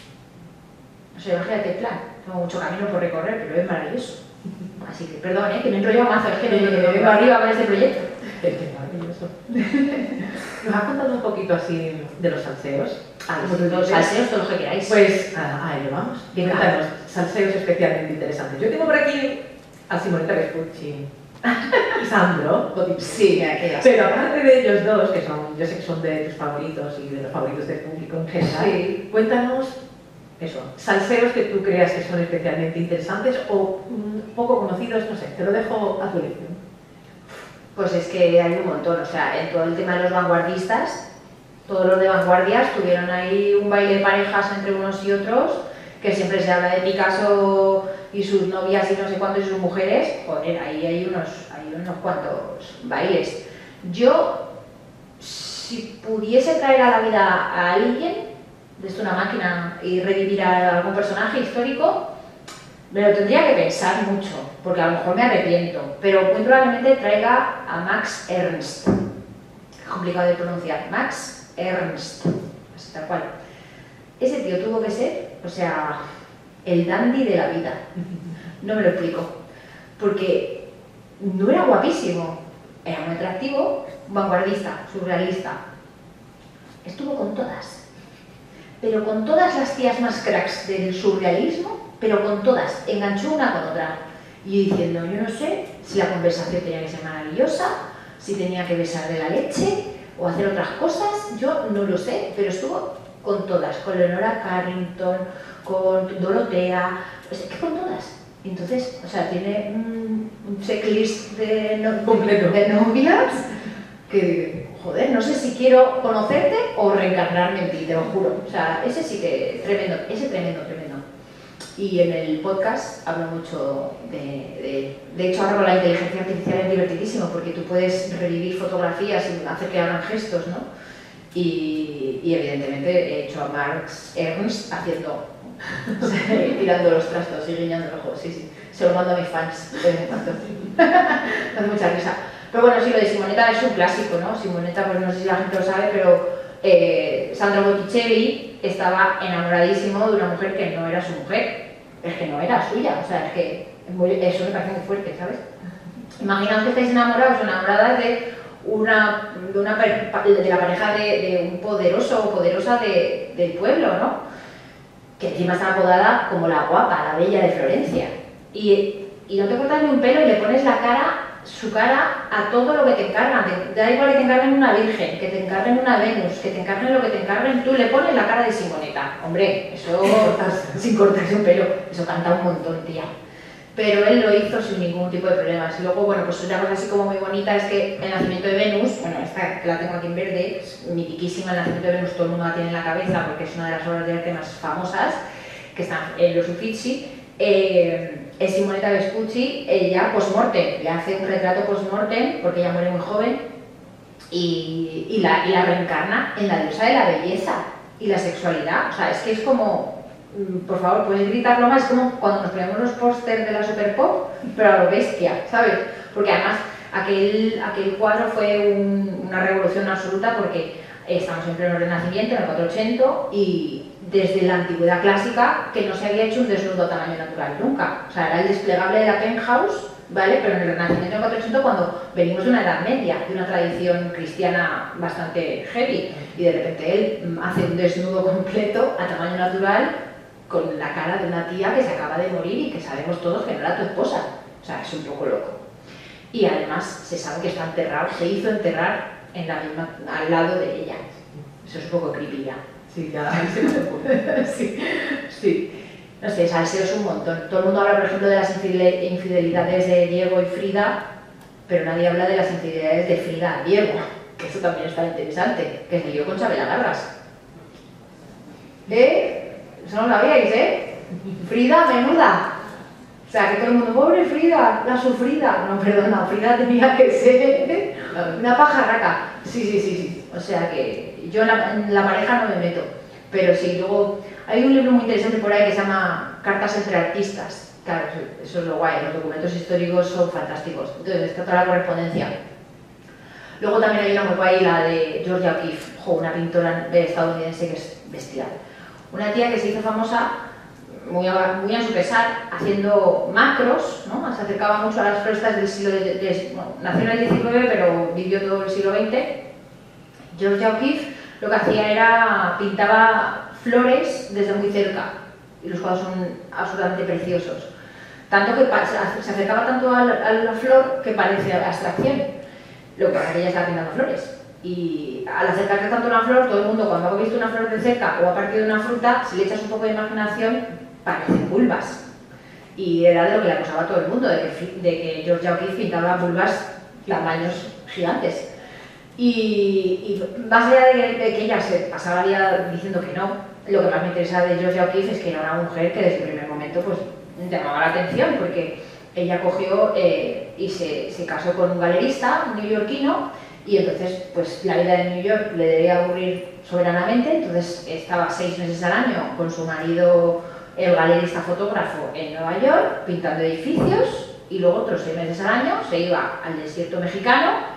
O sea, imagínate el plan. Tengo mucho camino por recorrer, pero es maravilloso. Así que, perdón, ¿eh? Que me he enrollado mazo, es que me, me vengo arriba con este proyecto. Es que es maravilloso. ¿Nos has contado un poquito así de los salseos? Ah, sí, los salseos, todo lo que queráis. Pues a, a ello vamos. Cuéntanos, salseos especialmente interesantes. Yo tengo por aquí a Simonetta Vespucci y Sandro. Sí, aquellas. Pero aparte de ellos dos, que son, yo sé que son de tus favoritos y de los favoritos del público en general, sí. Cuéntanos eso, salseos que tú creas que son especialmente interesantes o mm, poco conocidos, no sé, te lo dejo a tu elección. Pues es que hay un montón, o sea, en todo el tema de los vanguardistas, todos los de vanguardias tuvieron ahí un baile de parejas entre unos y otros, que siempre se habla de Picasso y sus novias y no sé cuántos y sus mujeres. Joder, ahí hay unos, hay unos cuantos bailes. Yo, si pudiese traer a la vida a alguien, desde una máquina y revivir a algún personaje histórico, me lo tendría que pensar mucho, porque a lo mejor me arrepiento, pero muy probablemente traiga a Max Ernst. Es complicado de pronunciar, Max Ernst, así tal cual. Ese tío tuvo que ser, o sea, el dandy de la vida. No me lo explico, porque no era guapísimo, era muy atractivo, vanguardista, surrealista. Estuvo con todas, pero con todas las tías más cracks del surrealismo, pero con todas, enganchó una con otra. Y yo diciendo, yo no sé si la conversación tenía que ser maravillosa, si tenía que besarle la leche o hacer otras cosas, yo no lo sé, pero estuvo con todas, con Leonora Carrington, con Dorotea, pues es que con todas. Entonces, o sea, tiene un, un checklist de, no, completo de novias que, joder, no sé si quiero conocerte o reencarnarme en ti, te lo juro. O sea, ese sí que tremendo, ese tremendo, tremendo. y en el podcast hablo mucho de, de... De hecho, ahora con la inteligencia artificial es divertidísimo porque tú puedes revivir fotografías y hacer que hagan gestos, ¿no? Y, y evidentemente he hecho a Marx Ernst haciendo, tirando los trastos y guiñando el ojo, sí, sí. Se lo mando a mis fans de vez en cuando. Me hace mucha risa. Pero bueno, sí, lo de Simonetta es un clásico, ¿no? Simonetta, pues no sé si la gente lo sabe, pero eh, Sandro Botticelli estaba enamoradísimo de una mujer que no era su mujer. Es que no era suya, o sea, es que muy, eso me parece muy fuerte, ¿sabes? Imaginaos que estáis enamorados o enamoradas de una, de, una, de la pareja de, de un poderoso o poderosa de, del pueblo, ¿no? Que encima está apodada como la guapa, la bella de Florencia. Y, y no te cortas ni un pelo y le pones la cara, su cara, a todo lo que te encargan. Te, da igual que te encarguen una virgen, que te encarguen una Venus, que te encarguen lo que te encarguen, tú le pones la cara de Simonetta. Hombre, eso sin cortarse un pelo, eso canta un montón, tía. Pero él lo hizo sin ningún tipo de problemas. Y luego, bueno, pues una cosa así como muy bonita es que el nacimiento de Venus, bueno, esta que la tengo aquí en verde, es mitiquísima, el nacimiento de Venus todo el mundo la tiene en la cabeza porque es una de las obras de arte más famosas, que están en los Uffizi. Eh, es Simonetta Vespucci, ella post-mortem, le hace un retrato post-mortem porque ella muere muy joven y, y, la, y la reencarna en la diosa de la belleza y la sexualidad. O sea, es que es como, por favor, puedes gritarlo más, es como cuando nos ponemos los pósters de la Super Pop, pero a lo bestia, ¿sabes? Porque además aquel, aquel cuadro fue un, una revolución absoluta porque estamos en pleno Renacimiento, en el cuatrocientos ochenta, y desde la antigüedad clásica que no se había hecho un desnudo a tamaño natural nunca. O sea, era el desplegable de la penthouse, ¿vale? Pero en el Renacimiento, en el cuatrocientos ochenta, cuando venimos de una Edad Media, de una tradición cristiana bastante heavy, y de repente él hace un desnudo completo a tamaño natural con la cara de una tía que se acaba de morir y que sabemos todos que no era tu esposa. O sea, es un poco loco. Y además se sabe que está enterrado, se hizo enterrar en la misma, al lado de ella. Eso es un poco creepy ya. Sí, ya ahí se me ocurre. Sí, sí. No sé, salseo es un montón. Todo el mundo habla, por ejemplo, de las infidelidades de Diego y Frida, pero nadie habla de las infidelidades de Frida a Diego, que eso también está interesante, que se lió con Chabela Garras. ¿Eh? Eso no lo sabíais, ¿eh? Frida, menuda. O sea, que todo el mundo, pobre Frida, la sufrida. No, perdona, Frida tenía que ser una pajarraca. Sí, sí, sí, sí. O sea que yo en la, en la pareja no me meto. Pero sí, luego hay un libro muy interesante por ahí que se llama Cartas entre artistas. Claro, eso es lo guay, los documentos históricos son fantásticos. Entonces, está toda la correspondencia. Luego también hay una muy guay, la de Georgia O'Keeffe, una pintora estadounidense que es bestial. Una tía que se hizo famosa, muy a, muy a su pesar, haciendo macros, ¿no? Se acercaba mucho a las floristas del siglo... De, de, bueno, nació en el diecinueve, pero vivió todo el siglo veinte. Georgia O'Keeffe lo que hacía era, pintaba flores desde muy cerca, y los cuadros son absolutamente preciosos. Tanto que se acercaba tanto a la, a la flor que parece abstracción. Lo que pasa es que ella estaba pintando flores. Y al acercarse tanto a una flor, todo el mundo, cuando ha visto una flor de cerca o ha partido de una fruta, si le echas un poco de imaginación, parecen vulvas. Y era de lo que le acusaba a todo el mundo, de que, de que Georgia O'Keeffe pintaba vulvas tamaños gigantes. Y, y más allá de, de que ella se pasaba el día diciendo que no, lo que más me interesa de Georgia O'Keeffe es que era una mujer que desde el primer momento pues llamaba la atención, porque ella cogió eh, y se, se casó con un galerista neoyorquino, y entonces pues la vida de New York le debía aburrir soberanamente, entonces estaba seis meses al año con su marido, el galerista fotógrafo, en Nueva York, pintando edificios, y luego otros seis meses al año se iba al desierto mexicano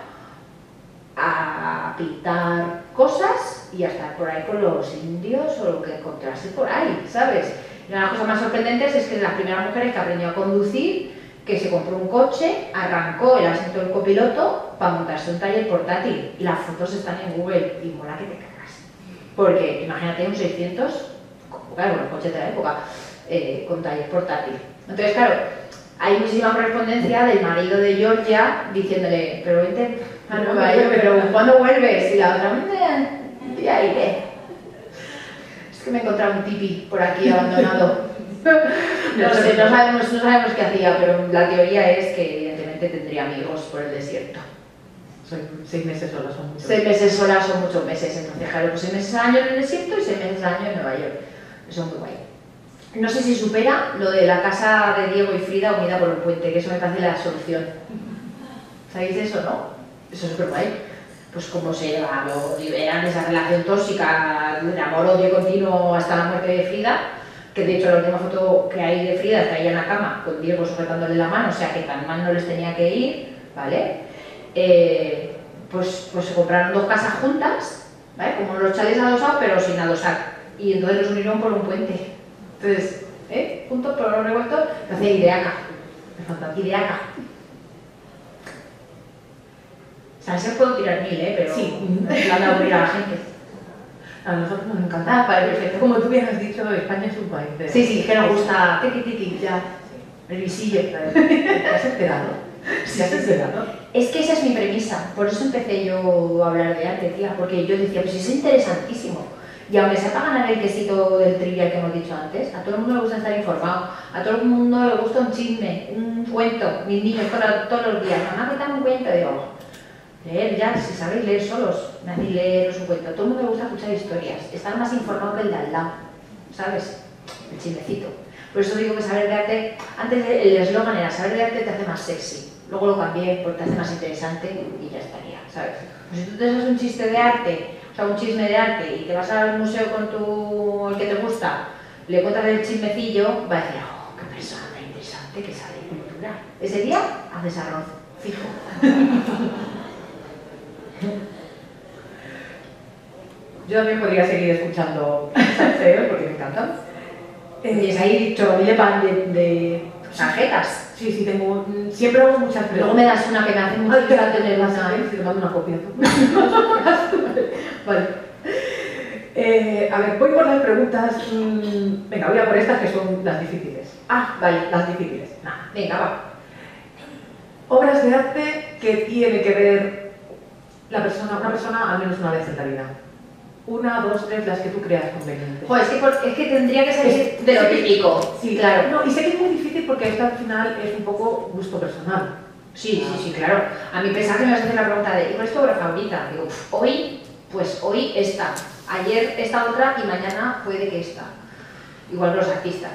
a pintar cosas y a estar por ahí con los indios o lo que encontrase por ahí, ¿sabes? Y una de las cosas más sorprendentes es que es de las primeras mujeres que aprendió a conducir, que se compró un coche, arrancó el asiento del copiloto para montarse un taller portátil. Y las fotos están en Google y mola que te cagas. Porque imagínate un seiscientos, claro, los coches de la época, eh, con taller portátil. Entonces, claro, hay muchísima correspondencia del marido de Georgia diciéndole, pero vente a Nueva York, pero ¿cuándo vuelves? Y la otra, ya iré. Es que me he encontrado un tipi por aquí abandonado. No sé, no sabemos, no sabemos qué hacía, pero la teoría es que evidentemente tendría amigos por el desierto. Son seis meses solas son muchos. Seis meses solas son muchos meses, entonces claro, pues seis meses al año en el desierto y seis meses al año en Nueva York. Eso es muy guay. no sé si supera lo de la casa de Diego y Frida unida por un puente, que eso me parece la solución. ¿Sabéis eso, no? Eso es súper guay. Pues como se lo liberan de esa relación tóxica, de amor-odio continuo hasta la muerte de Frida, que de hecho la última foto que hay de Frida está ella en la cama, con Diego sujetándole la mano, o sea que tan mal no les tenía que ir, ¿vale? Eh, pues, pues se compraron dos casas juntas, ¿vale? Como los chalés adosados, pero sin adosar. Y entonces los unieron por un puente. Entonces, ¿eh? Juntos por los revueltos, me hace ideaca. Me falta ideaca. O sea, se puedo tirar mil, ¿eh? Pero sí, la han dado a la gente. A nosotros nos encanta. Ah, vale, perfecto. Como tú bien has dicho, España es un país de... Sí, sí, que nos gusta tiki tiki, ya. Sí. El visillo. ¿Te has enterado? ¿Te has enterado? Es que esa es mi premisa, por eso empecé yo a hablar de arte, tía, porque yo decía, pues es interesantísimo. Y aunque sea para ganar el quesito del trivial que hemos dicho antes, a todo el mundo le gusta estar informado, a todo el mundo le gusta un chisme, un cuento. Mis niños todos, todos los días, mamá, cuéntame un cuento, digo, leer ya, si sabéis leer solos, nadie leeros un cuento. A todo el mundo le gusta escuchar historias, estar más informado que el de al lado, ¿sabes? El chismecito. Por eso digo que saber de arte, antes el eslogan era saber de arte te hace más sexy, luego lo cambié porque te hace más interesante y ya estaría, ¿sabes? Pues si tú te haces un chiste de arte, o sea, un chisme de arte y te vas al museo con tu, el que te gusta, le cuentas el chismecillo, va a decir, oh, qué persona tan interesante que sabe de cultura. Ese día haces arroz, fijo. Yo también podría seguir escuchando salseos porque me encantan. Y es ahí chorromil de pan de, de tarjetas. Sí, sí, tengo. Siempre hago muchas preguntas. Luego me das una que me hace mucho ilusión tenerlas ahí. Sí, te mando una copia. Vale. Eh, a ver, voy por las preguntas. Mmm, venga, voy a por estas que son las difíciles. Ah, vale. Las difíciles. Nah, venga, va. Obras de arte que tiene que ver la persona, una persona al menos una vez en la vida. Una, dos, tres, las que tú creas convenientes. Joder, es que, por, es que tendría que salir Es, de lo es típico. Sí, claro. No, y sé que es muy difícil porque esto al final es un poco gusto personal. Sí, sí, sí, claro. A mí pensaba que me vas a hacer la pregunta de ¿y cuál es tu obra favorita? Digo, uf, hoy, pues hoy esta. Ayer esta otra y mañana puede que esta. Igual que los artistas.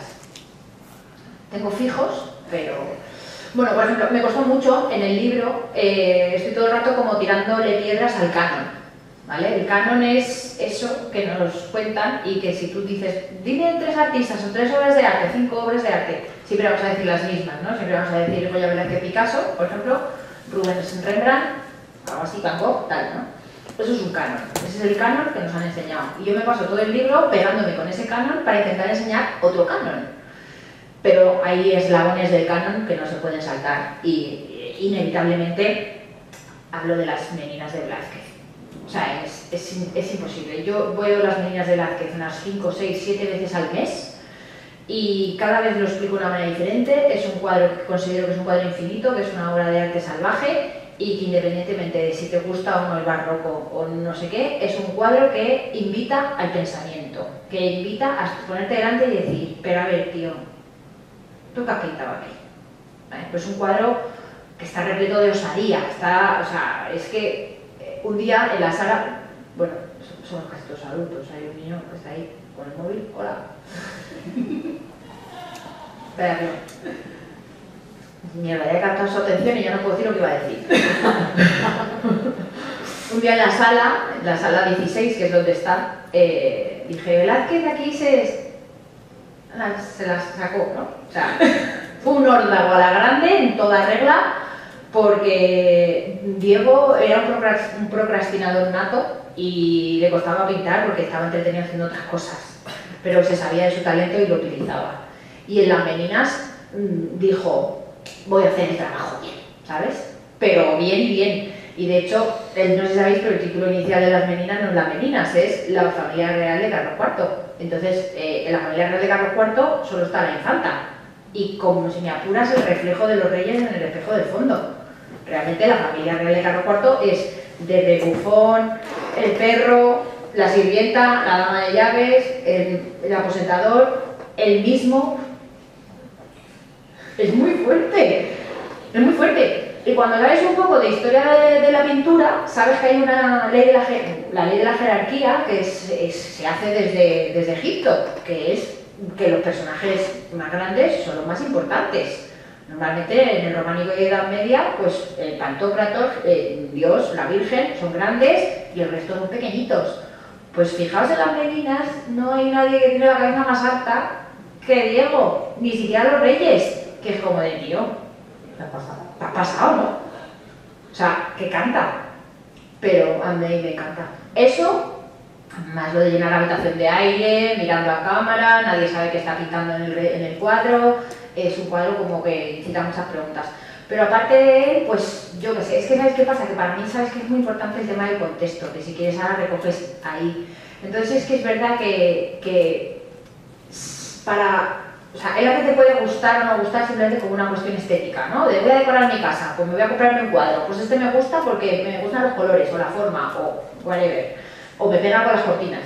Tengo fijos, pero... Bueno, por ejemplo, me costó mucho en el libro, eh, estoy todo el rato como tirándole piedras al canon. ¿Vale? El canon es eso que nos cuentan y que si tú dices, dime tres artistas o tres obras de arte, cinco obras de arte, siempre vamos a decir las mismas, ¿no? Siempre vamos a decir Goya, Velázquez, Picasso, por ejemplo, Rubens, Rembrandt, algo así, Van Gogh, tal, ¿no? Eso es un canon, ese es el canon que nos han enseñado. Y yo me paso todo el libro pegándome con ese canon para intentar enseñar otro canon. Pero hay eslabones del canon que no se pueden saltar y inevitablemente hablo de las meninas de Velázquez. O sea, es, es, es imposible. Yo veo las meninas de Velázquez unas cinco, seis, siete veces al mes y cada vez lo explico de una manera diferente. Es un cuadro que considero que es un cuadro infinito, que es una obra de arte salvaje y que independientemente de si te gusta o no el barroco o no sé qué, es un cuadro que invita al pensamiento, que invita a ponerte delante y decir, pero a ver, tío, ¿tú qué has pintado aquí? ¿Vale? Pues un cuadro que está repleto de osadía, está, o sea, es que un día en la sala, bueno, somos casi todos adultos, hay un niño que está ahí con el móvil, hola. Espera, mierda, ya he captado su atención y ya no puedo decir lo que iba a decir. Un día en la sala, en la sala dieciséis, que es donde está, eh, dije, Velázquez aquí se, se las sacó, ¿no? O sea, fue un órdago a la grande, en toda regla, porque Diego era un procrastinador nato y le costaba pintar porque estaba entretenido haciendo otras cosas, pero se sabía de su talento y lo utilizaba. Y en las meninas mmm, dijo, voy a hacer el trabajo bien, ¿sabes? Pero bien y bien. Y de hecho, no sé si sabéis, pero el título inicial de las meninas no es las meninas, es la familia real de Carlos cuarto. Entonces, eh, en la familia real de Carlos cuarto solo está la infanta. Y como si me apuras, el reflejo de los reyes en el espejo del fondo. Realmente la familia real de Carlos cuarto es desde Bufón, el perro, la sirvienta, la dama de llaves, el, el aposentador, el mismo. Es muy fuerte, es muy fuerte. Y cuando sabes un poco de historia de, de la pintura, sabes que hay una ley de la, la ley de la jerarquía que es, es, se hace desde, desde Egipto, que es que los personajes más grandes son los más importantes. Normalmente en el románico y Edad Media, pues el Pantocrator, eh, Dios, la Virgen, son grandes y el resto son pequeñitos. Pues fijaos en las meninas, no hay nadie que tiene la cabeza más alta que Diego, ni siquiera los reyes, que es como de tío. ¿Qué ha pasado? ¿Te ha pasado, no? O sea, que canta, pero a mí me encanta. Eso, más lo de llenar la habitación de aire, mirando a cámara, nadie sabe qué está pintando en el, en el cuadro, es un cuadro como que incita muchas preguntas. Pero aparte de él, pues yo qué sé, es que ¿sabes qué pasa? Que para mí, ¿sabes que es muy importante el tema del contexto? Que si quieres ahora recoges ahí. Entonces es que es verdad que, que para... O sea, el arte te puede gustar o no gustar simplemente como una cuestión estética, ¿no? De voy a decorar mi casa, pues me voy a comprarme un cuadro, pues este me gusta porque me gustan los colores o la forma o whatever, o me pega con las cortinas.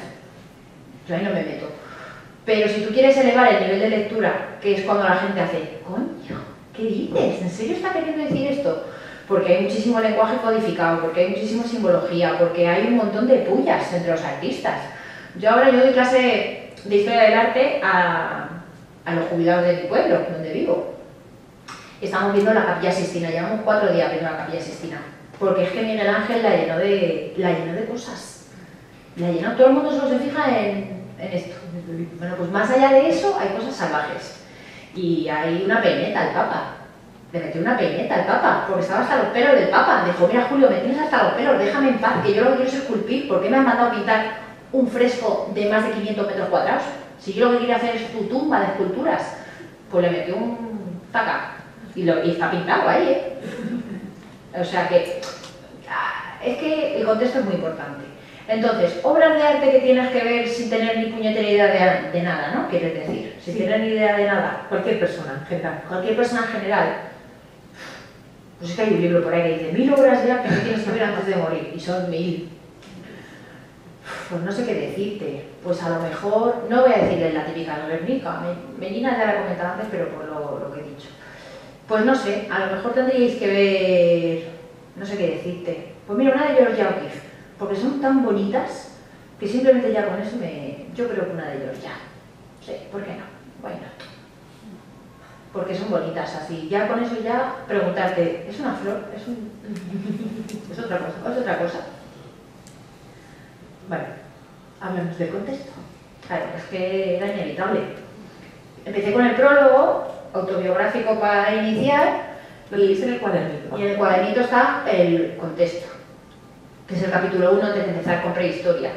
Yo ahí no me meto. Pero si tú quieres elevar el nivel de lectura, que es cuando la gente hace, coño, ¿qué dices? ¿En serio está queriendo decir esto? Porque hay muchísimo lenguaje codificado, porque hay muchísima simbología, porque hay un montón de pullas entre los artistas. Yo ahora yo doy clase de historia del arte a... a los jubilados de mi pueblo, donde vivo. Estamos viendo la Capilla Sixtina, llevamos cuatro días viendo la Capilla Sixtina, porque es que Miguel Ángel la llenó de, la llenó de cosas. La llenó, todo el mundo solo se fija en, en esto. Bueno, pues más allá de eso hay cosas salvajes. Y hay una peineta al Papa. Le metió una peineta al Papa, porque estaba hasta los pelos del Papa. Dijo, mira Julio, me tienes hasta los pelos, déjame en paz, que yo lo que quiero es esculpir. ¿Por qué me has mandado a pintar un fresco de más de quinientos metros cuadrados? Si yo lo que quería hacer es tu tumba de esculturas, pues le metió un taca y, lo, y está pintado ahí, ¿eh? O sea que es que el contexto es muy importante. Entonces, obras de arte que tienes que ver sin tener ni puñetera idea de, de nada, ¿no? Quieres decir, sin sí. tener ni idea de nada. Cualquier persona en general. Cualquier persona en general. Pues es que hay un libro por ahí que dice mil obras de arte que tienes que ver antes de morir, y son mil. Pues no sé qué decirte, pues a lo mejor, no voy a decirle la típica no Guernica, Melina ya la he comentado antes, pero por lo, lo que he dicho. Pues no sé, a lo mejor tendríais que ver, no sé qué decirte. Pues mira, una de Georgia O'Keeffe, porque son tan bonitas que simplemente ya con eso me... Yo creo que una de Georgia. Sí, ¿por qué no? Bueno, porque son bonitas así. Ya con eso ya preguntarte, ¿es una flor? ¿Es un...? ¿Es otra cosa? ¿Es otra cosa? Bueno, hablamos del contexto. Claro, es que era inevitable. Empecé con el prólogo, autobiográfico para iniciar. Lo leíste en el cuadernito. Y en el cuadernito está el contexto, que es el capítulo uno antes de empezar con prehistoria.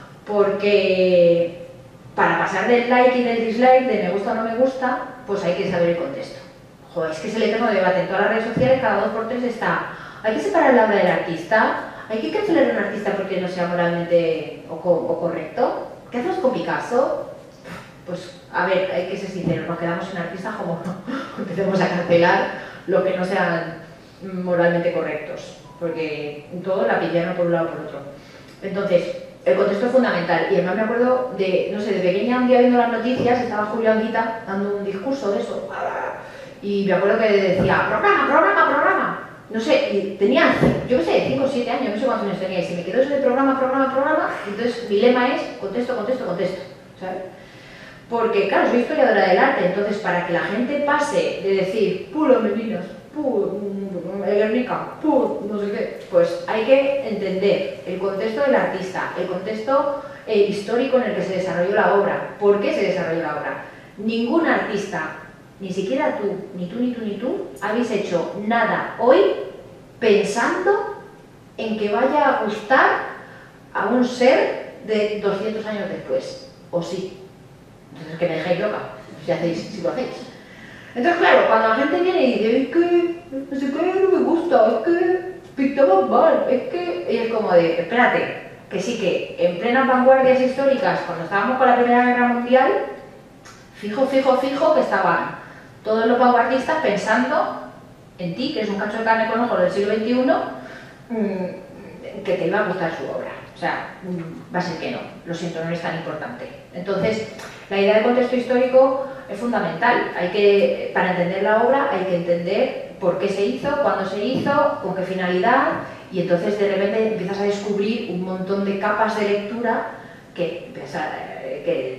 Porque para pasar del like y del dislike, de me gusta o no me gusta, pues hay que saber el contexto. Joder, es que es el eterno debate. En todas las redes sociales, cada dos por tres está. Hay que separar la obra del artista. ¿Hay que cancelar a un artista porque no sea moralmente o, co o correcto? ¿Qué hacemos con Picasso? Pues, a ver, hay que ser sinceros, nos quedamos sin artistas como empecemos a cancelar lo que no sean moralmente correctos, porque todo la pillaron por un lado o por otro. Entonces, el contexto es fundamental, y además me acuerdo de, no sé, de pequeña un día viendo las noticias, estaba Julio Anguita dando un discurso de eso, y me acuerdo que decía, programa, programa, programa. No sé, y tenía, yo qué sé, cinco o siete años, no sé cuántos años tenía, y se me quedó eso de programa, programa, programa, entonces mi lema es contexto, contexto, contexto, ¿sabes? Porque, claro, soy historiadora del arte, entonces para que la gente pase de decir, puro meninas, puro Guernica, puro no sé qué, pues hay que entender el contexto del artista, el contexto eh, histórico en el que se desarrolló la obra, por qué se desarrolló la obra. Ningún artista, ni siquiera tú, ni tú, ni tú, ni tú, habéis hecho nada hoy pensando en que vaya a gustar a un ser de doscientos años después, o sí. Entonces, que me dejáis loca, si, hacéis, si lo hacéis. Entonces, claro, cuando la gente viene y dice, es que, no sé qué, no me gusta, es que pintamos mal, es que... Y es como de, espérate, que sí que en plenas vanguardias históricas, cuando estábamos con la Primera Guerra Mundial, fijo, fijo, fijo, que estaban todos los vanguardistas pensando en ti, que es un cacho de carne con ojos del siglo veintiuno, mmm, que te iba a gustar su obra. O sea, mmm, va a ser que no, lo siento, no es tan importante. Entonces, la idea del contexto histórico es fundamental. Hay que, para entender la obra hay que entender por qué se hizo, cuándo se hizo, con qué finalidad, y entonces de repente empiezas a descubrir un montón de capas de lectura que, que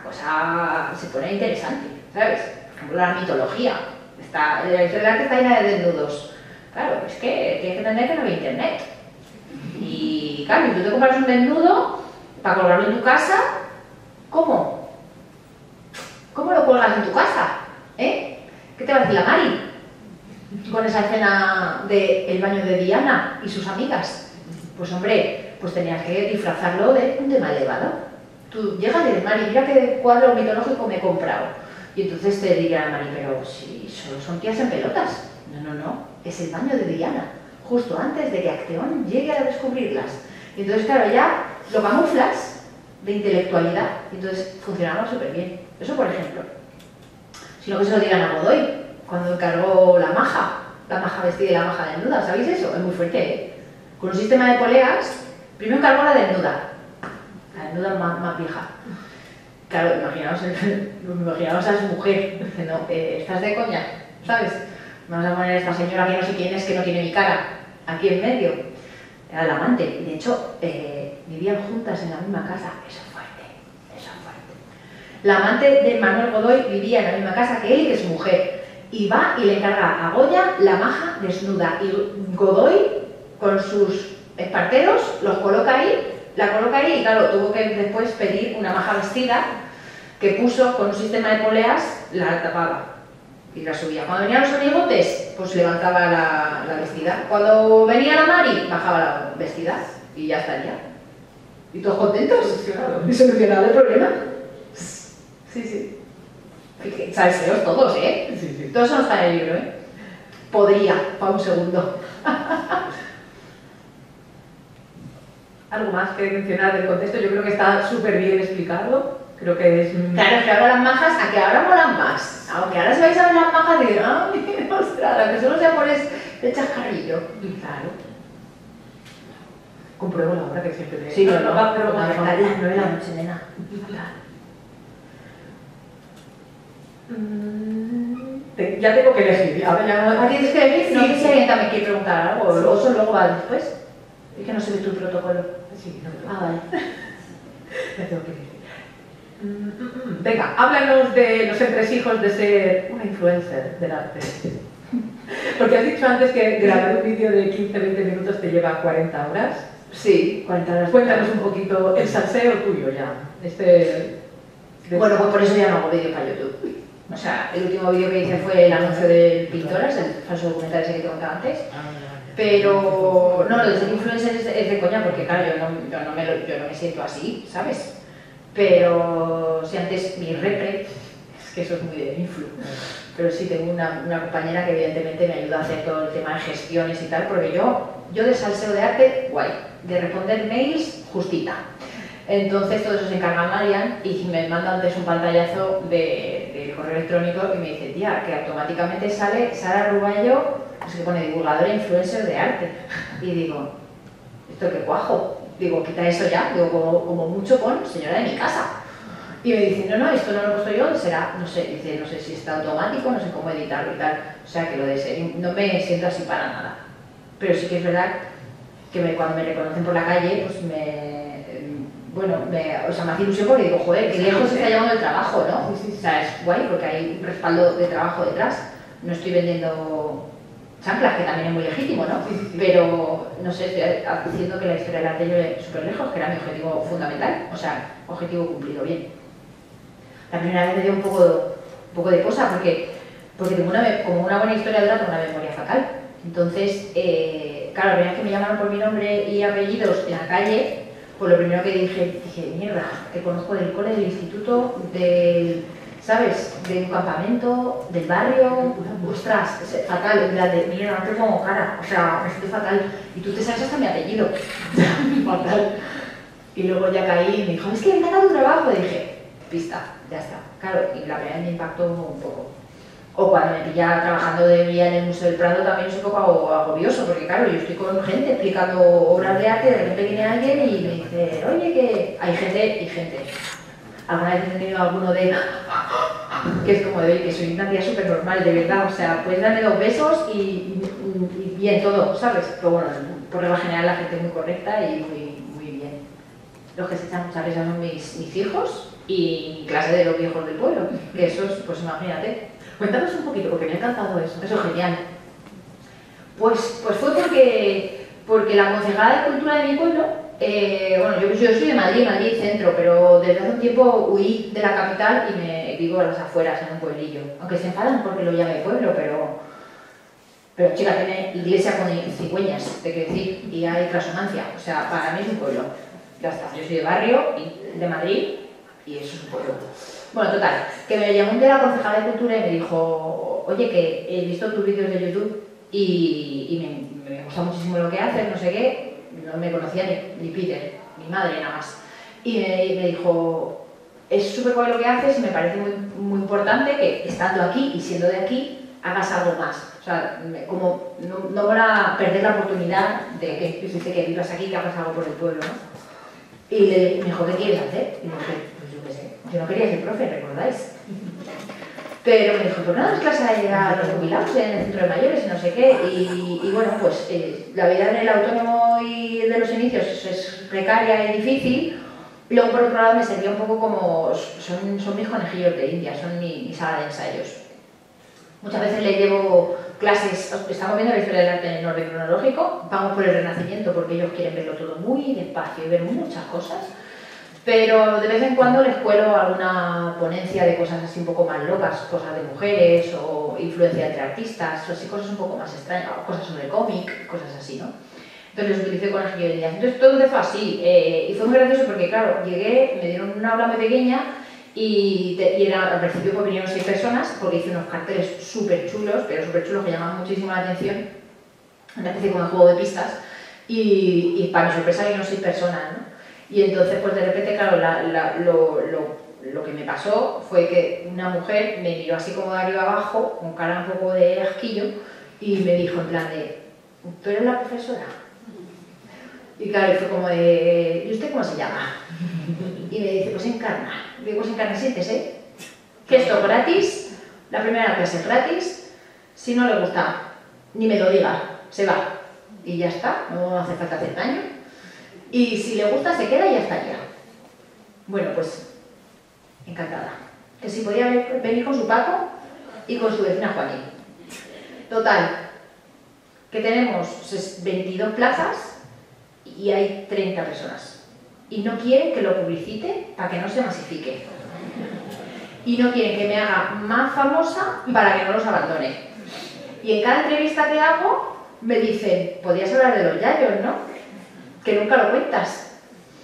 cosa se pone interesante, ¿sabes? Por ejemplo, la mitología. Está, la historia del arte está llena de desnudos. Claro, es que tienes que entender que no había internet. Y claro, si tú te compras un desnudo para colgarlo en tu casa, ¿cómo? ¿Cómo lo cuelgas en tu casa? ¿Eh? ¿Qué te va a decir la Mari? Con esa escena del baño de Diana y sus amigas. Pues hombre, pues tenías que disfrazarlo de un tema elevado. Tú llegas y dices, Mari, mira qué cuadro mitológico me he comprado. Y entonces te diría Mari, pero si solo son tías en pelotas. No, no, no, es el baño de Diana, justo antes de que Acteón llegue a descubrirlas. Y entonces, claro, ya lo camuflas de intelectualidad. Y entonces funcionaba súper bien. Eso, por ejemplo. Sino que se lo digan a Godoy, cuando encargó la maja, la maja vestida y la maja desnuda. ¿Sabéis eso? Es muy fuerte, ¿eh? Con un sistema de poleas, primero encargó la desnuda. La desnuda más, más vieja. Claro, imaginaos, imaginaos a su mujer diciendo, eh, ¿estás de coña? ¿Sabes? Vamos a poner a esta señora que no sé quién es, que no tiene mi cara, aquí en medio. Era el amante. Y de hecho, eh, vivían juntas en la misma casa. Eso es fuerte, eso es fuerte. La amante de Manuel Godoy vivía en la misma casa que él y que su mujer. Y va y le encarga a Goya la maja desnuda. Y Godoy, con sus esparteros, los coloca ahí, la coloca ahí y claro, tuvo que después pedir una maja vestida que puso con un sistema de poleas, la tapaba y la subía. Cuando venían los amigotes, pues levantaba la, la vestida. Cuando venía la Mari, bajaba la vestida y ya estaría. ¿Y todos contentos? Solucionado. Y solucionado el problema. Sí, sí. Salseos todos, ¿eh? Sí, sí. Todo eso no está en el libro, ¿eh? Podría, para un segundo. Algo más que mencionar del contexto, yo creo que está súper bien explicado. Creo que es... Claro, que ahora las majas, a que ahora molan más. Aunque ahora si vais a ver las majas y digan, ¡ah, mira, ostras! Que solo se pones de chascarrillo. Claro. Compruebo la obra que siempre te... Sí, no, no, va, pero pero la verdad, las nueve de la noche, nena. Te- ya tengo que elegir. Ahora ya... ¿Ah, tienes que elegir? No Sí, sé si sí. alguien también quiere preguntar algo, Sí. o eso luego va después. Es que no se ve tu protocolo. Sí, no, no. Ah, vale. Ya tengo que elegir. Mm, mm, mm. Venga, háblanos de los entresijos de ser una influencer del arte. Porque has dicho antes que grabar un vídeo de quince a veinte minutos te lleva cuarenta horas. Sí, cuarenta horas. Cuéntanos un poquito el salseo tuyo ya. Este... de- Bueno, pues por eso ya no hago vídeo para YouTube. O sea, el último vídeo que hice fue el anuncio de Pintoras, el falso documental ese que te contaba antes. Pero no, lo de ser influencer es, es de coña porque claro, yo no, yo, no me, lo- yo no me siento así, ¿sabes? Pero si antes mi repre, es que eso es muy de influ, pero sí tengo una, una compañera que evidentemente me ayuda a hacer todo el tema de gestiones y tal, porque yo, yo de salseo de arte, guay, de responder mails, justita. Entonces todo eso se encarga Marian y me manda antes un pantallazo de, del correo electrónico y me dice, tía, que automáticamente sale Sara Ruballo, pues que pone divulgadora e influencer de arte. Y digo, ¿esto qué cuajo? Digo, quita eso ya, digo, como, como mucho pon señora de mi casa. Y me dice, no, no, esto no lo he puesto yo, será, no sé, dice, no sé si está automático, no sé cómo editarlo y tal. O sea, que lo de ser, no me siento así para nada. Pero sí que es verdad que me, cuando me reconocen por la calle, pues me, bueno, me, o sea, me hace ilusión porque digo, joder, qué lejos se está llevando el trabajo, ¿no? Sí, sí, sí. O sea, es guay porque hay un respaldo de trabajo detrás. No estoy vendiendo chanclas, que también es muy legítimo, ¿no? Sí, sí, sí. Pero, no sé, estoy haciendo que la historia del arte lleve súper lejos, que era mi objetivo fundamental. O sea, objetivo cumplido, bien. La primera vez me dio un poco, un poco de cosa porque, porque tengo una, como una buena historiadora, tengo una memoria fatal. Entonces, eh, claro, la primera vez que me llamaron por mi nombre y apellidos en la calle, pues lo primero que dije, dije, mierda, te conozco del cole, del instituto, del, ¿sabes? De un campamento, del barrio, ostras, es fatal, en plan de, mierda, no te pongo cara, o sea, me siento fatal, y tú te sabes hasta mi apellido, fatal. Y luego ya caí y me dijo, es que me encanta tu trabajo, y dije, pista, ya está. Claro, y la primera vez me impactó un poco. O cuando me pilla trabajando de día en el Museo del Prado también es un poco agobioso, porque claro, yo estoy con gente explicando obras de arte, de repente viene alguien y me dice, oye, que hay gente y gente. Alguna vez he tenido alguno de que es como de, oye, que soy una tía súper normal, de verdad, o sea, puedes darme dos besos y, y, y bien todo, ¿sabes? Pero bueno, por regla general la gente es muy correcta y muy, muy bien. Los que se echan muchas risas son mis, mis hijos, y mi clase de los viejos del pueblo, que eso es, pues imagínate. Cuéntanos un poquito, porque me ha encantado eso. Eso es genial. Pues, pues fue porque, porque la concejala de cultura de mi pueblo, eh, bueno, yo, yo soy de Madrid, Madrid centro, pero desde hace un tiempo huí de la capital y me vivo a las afueras, en un pueblillo. Aunque se enfadan porque lo llame pueblo, pero, pero chica, tiene iglesia con cigüeñas, de qué decir, y hay trasonancia, o sea, para mí es un pueblo. Ya está, yo soy de barrio, y de Madrid, y eso es un pueblo. Bueno, total, que me llamó un día la concejala de cultura y me dijo, oye, que he visto tus vídeos de YouTube y, y me, me gusta muchísimo lo que haces, no sé qué, no me conocía ni, ni Peter, mi madre nada más. Y me, y me dijo, es súper guay lo que haces y me parece muy, muy importante que estando aquí y siendo de aquí, hagas algo más. O sea, me, como no, no para perder la oportunidad de que, que, dice que vivas aquí, que hagas algo por el pueblo, ¿no? Y le, me dijo, ¿qué quieres hacer? Y le dije, pues yo qué sé, yo no quería ser profe, ¿recordáis? Pero me dijo, pues nada, es clase a los jubilados en el centro de mayores y no sé qué. Y, y bueno, pues eh, la vida en el autónomo y de los inicios es precaria y difícil. Y luego, por otro lado, me sentía un poco como, son, son mis conejillos de India, son mi, mi sala de ensayos. Muchas veces le llevo clases, estamos viendo la historia del arte en el orden cronológico, vamos por el Renacimiento porque ellos quieren verlo todo muy despacio y ver muchas cosas. Pero de vez en cuando les cuelo alguna ponencia de cosas así un poco más locas, cosas de mujeres o influencia entre artistas, o así cosas un poco más extrañas, cosas sobre cómic, cosas así, ¿no? Entonces los utilicé con conejillo de Indias. Entonces todo empezó así, eh, y fue muy gracioso porque, claro, llegué, me dieron una aula muy pequeña y, te, y era, al principio pues, vinieron seis personas porque hice unos carteles súper chulos, pero súper chulos que llamaban muchísimo la atención, una especie como de juego de pistas, y, y para mi sorpresa vinieron seis personas, ¿no? Y entonces, pues de repente, claro, la, la, lo, lo, lo que me pasó fue que una mujer me miró así como de arriba abajo, con cara un poco de asquillo, y me dijo en plan de, ¿tú eres la profesora? Y claro, fue como de, ¿y usted cómo se llama? Y me dice, pues Encarna. Digo, pues Encarna, siéntese. Que esto es gratis, la primera clase es gratis, si no le gusta, ni me lo diga, se va. Y ya está, no hace falta hacer daño. Y si le gusta, se queda y ya estaría. Bueno, pues, encantada. Que si podía venir con su Paco y con su vecina Joaquín. Total, que tenemos veintidós plazas y hay treinta personas. Y no quieren que lo publicite para que no se masifique. Y no quieren que me haga más famosa para que no los abandone. Y en cada entrevista que hago, me dicen, podías hablar de los yayos, ¿no? Que nunca lo cuentas.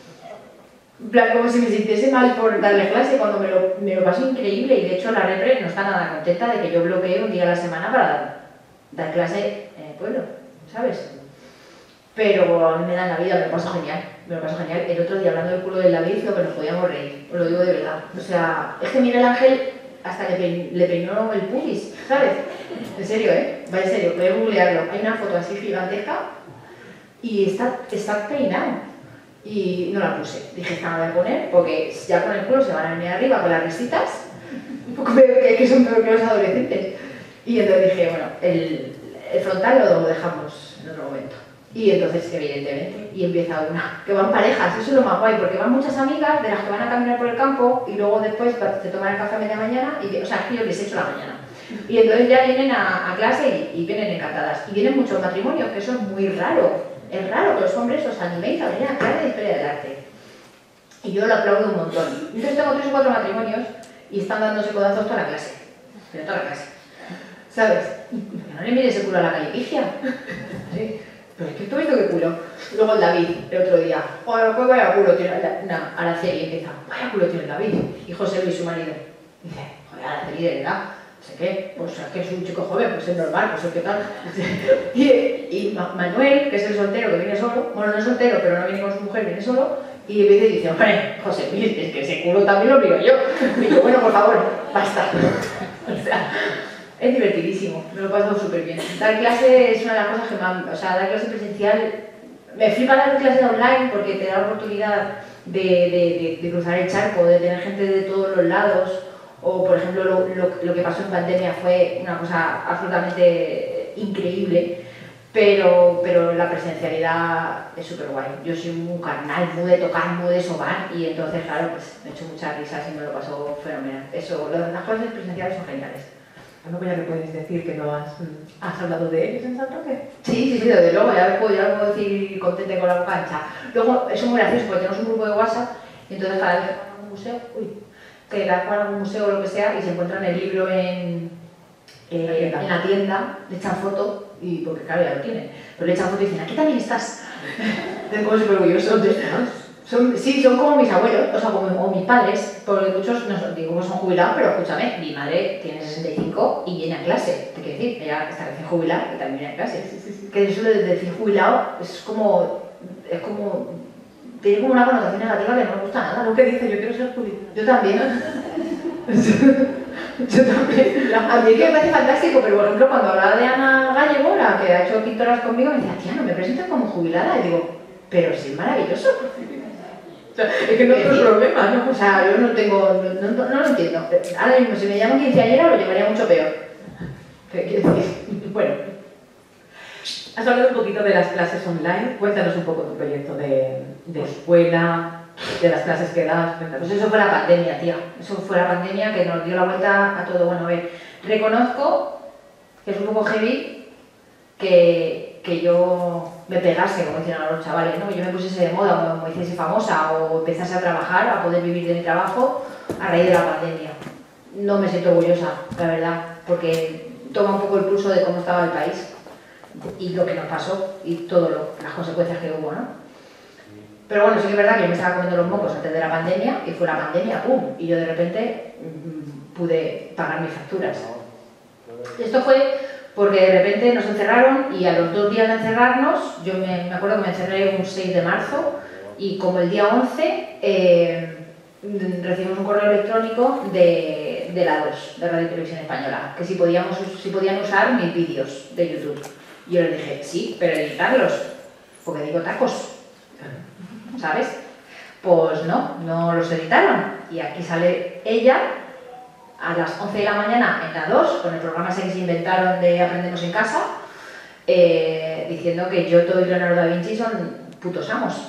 En plan, como si me sintiese mal por darle clase cuando me lo, me lo paso increíble y de hecho la repre no está nada contenta de que yo bloquee un día a la semana para dar, dar clase en el pueblo, ¿sabes? Pero a mí me dan la vida, me lo paso genial, me lo paso genial. El otro día hablando del culo del David, lo que nos podíamos reír, os lo digo de verdad. O sea, es que Miguel Ángel hasta le, pe le peinó el pubis, ¿sabes? En serio, ¿eh? Va en serio, voy a googlearlo. Hay una foto así gigantesca y está, está peinado. Y no la puse. Dije, esta no la voy a poner porque ya con el culo se van a venir arriba con las risitas. Un poco peor que son peor que los adolescentes. Y entonces dije, bueno, el, el frontal lo dejamos en otro momento. Y entonces, evidentemente, y empieza una, que van parejas, eso es lo más guay, porque van muchas amigas de las que van a caminar por el campo y luego después se toman el café a media mañana, y, o sea, es que yo les he hecho la mañana. Y entonces ya vienen a, a clase y, y vienen encantadas. Y vienen muchos matrimonios, que eso es muy raro. Es raro que los hombres os animéis a venir a clase de historia del arte. Y yo lo aplaudo un montón. Entonces tengo tres o cuatro matrimonios y están dándose codazos toda la clase. Pero toda la clase. ¿Sabes? Que no le mires el culo a la calipigia. ¿Sí? Pero es que tú has visto qué culo. Luego el David, el otro día. Joder, pues vaya culo tiene. No, Araceli empieza. Vaya culo tiene el David. Y José Luis, su marido. Dice, joder, Araceli, de verdad. No sé qué, pues es que es un chico joven, pues es normal, pues es que tal. Y, y Manuel, que es el soltero que viene solo, bueno, no es soltero, pero no viene con su mujer, viene solo, y me dice, hombre, José Luis, es que ese culo también lo miro yo. Y digo, bueno, por favor, basta. O sea, es divertidísimo, me lo he pasado súper bien. Dar clase es una de las cosas que más, o sea, dar clase presencial, me flipa dar clase online porque te da la oportunidad de, de, de, de cruzar el charco, de tener gente de todos los lados. O, por ejemplo, lo, lo, lo que pasó en pandemia fue una cosa absolutamente increíble, pero, pero la presencialidad es súper guay. Yo soy un carnal, muy de tocar, muy de sobar, y entonces, claro, pues me he hecho muchas risas y me lo paso fenomenal. Eso, las clases presenciales son geniales. Bueno, ya me puedes decir que no has, has hablado de ellos en San Roque. Sí, sí, sí, desde luego, ya lo puedo, ya lo puedo decir contente con la boca ancha. Luego, eso es muy gracioso porque tenemos un grupo de WhatsApp y entonces cada vez que van a algún museo, uy, que cada vez que van a algún museo o lo que sea y se encuentran el libro en, eh, en la tienda, le echan foto, y porque claro, ya lo tienen, pero le echan foto y dicen, aquí también estás. Entonces, como súper orgulloso. Son, sí, son como mis abuelos, o sea, como o mis padres, porque muchos, no son, digo que son jubilados, pero escúchame, mi madre tiene sesenta y cinco y viene a clase, te quiero decir, ella está recién jubilada y también viene a clase. Sí, sí, sí. Que eso de decir jubilado es como, es como, tiene como una connotación negativa que no me gusta nada. Lo que dice, yo quiero ser jubilada. Yo también. Yo también. A mí que me parece fantástico, pero por ejemplo, cuando hablaba de Ana Gallego, la que ha hecho pintoras conmigo, me decía, tía, no me presentas como jubilada, y digo, pero sí es maravilloso. O sea, es que no es un problema, ¿no? O sea, yo no tengo, no, no, no lo entiendo. Ahora mismo, si me llaman quinceañera, lo llevaría mucho peor. ¿Qué quiero decir? Bueno. Has hablado un poquito de las clases online. Cuéntanos un poco tu proyecto de, de escuela, de las clases que das. Cuéntanos. Pues eso fue la pandemia, tía. Eso fue la pandemia que nos dio la vuelta a todo. Bueno, a ver, reconozco que es un poco heavy que, que yo me pegase, como dicen ahora los chavales, ¿no? Que yo me pusiese de moda, como, como hiciese famosa, o empezase a trabajar, a poder vivir de mi trabajo a raíz de la pandemia. No me siento orgullosa, la verdad, porque toma un poco el pulso de cómo estaba el país y lo que nos pasó y todas las consecuencias que hubo, ¿no? Pero bueno, sí que es verdad que yo me estaba comiendo los mocos antes de la pandemia y fue la pandemia, ¡pum! Y yo de repente mmm, pude pagar mis facturas. Esto fue porque de repente nos encerraron y a los dos días de encerrarnos, yo me, me acuerdo que me encerré un seis de marzo y como el día once eh, recibimos un correo electrónico de, de la dos, de Radio Televisión Española, que si, podíamos, si podían usar mis vídeos de YouTube. Y yo les dije, sí, pero editarlos, porque digo tacos, ¿sabes? Pues no, no los editaron. Y aquí sale ella a las once de la mañana en la dos, con el programa ese que se inventaron de Aprendemos en Casa, eh, diciendo que yo todo y Leonardo da Vinci son putos amos.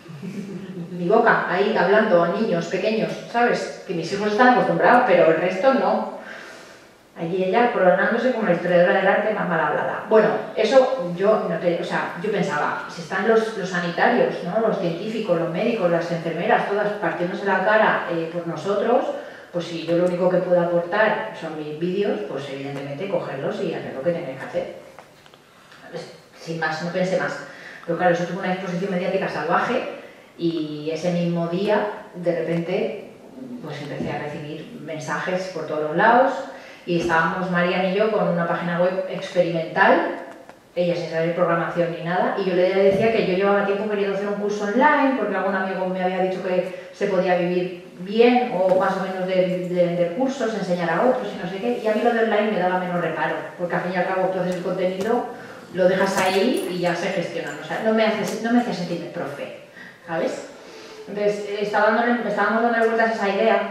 Mi boca, ahí hablando a niños pequeños, ¿sabes? Que mis hijos están acostumbrados, pero el resto no. Allí ella coronándose como la historiadora del arte más mal hablada. Bueno, eso yo, no te, o sea, yo pensaba, si están los, los sanitarios, ¿no? Los científicos, los médicos, las enfermeras, todas partiéndose la cara eh, por nosotros, pues si yo lo único que puedo aportar son mis vídeos, pues evidentemente cogerlos y hacer lo que tenéis que hacer. Sin más, no pensé más. Pero claro, eso tuvo una exposición mediática salvaje y ese mismo día, de repente, pues empecé a recibir mensajes por todos los lados y estábamos Marian y yo con una página web experimental, ella sin saber programación ni nada, y yo le decía que yo llevaba tiempo queriendo hacer un curso online porque algún amigo me había dicho que se podía vivir bien o más o menos de, de vender cursos, enseñar a otros y no sé qué, y a mí lo de online me daba menos reparo, porque al fin y al cabo tú haces el contenido, lo dejas ahí y ya se gestiona, o sea, no me hace, no me hace sentirme profe, ¿sabes? Entonces estaba dándole, estábamos dándole vueltas a esa idea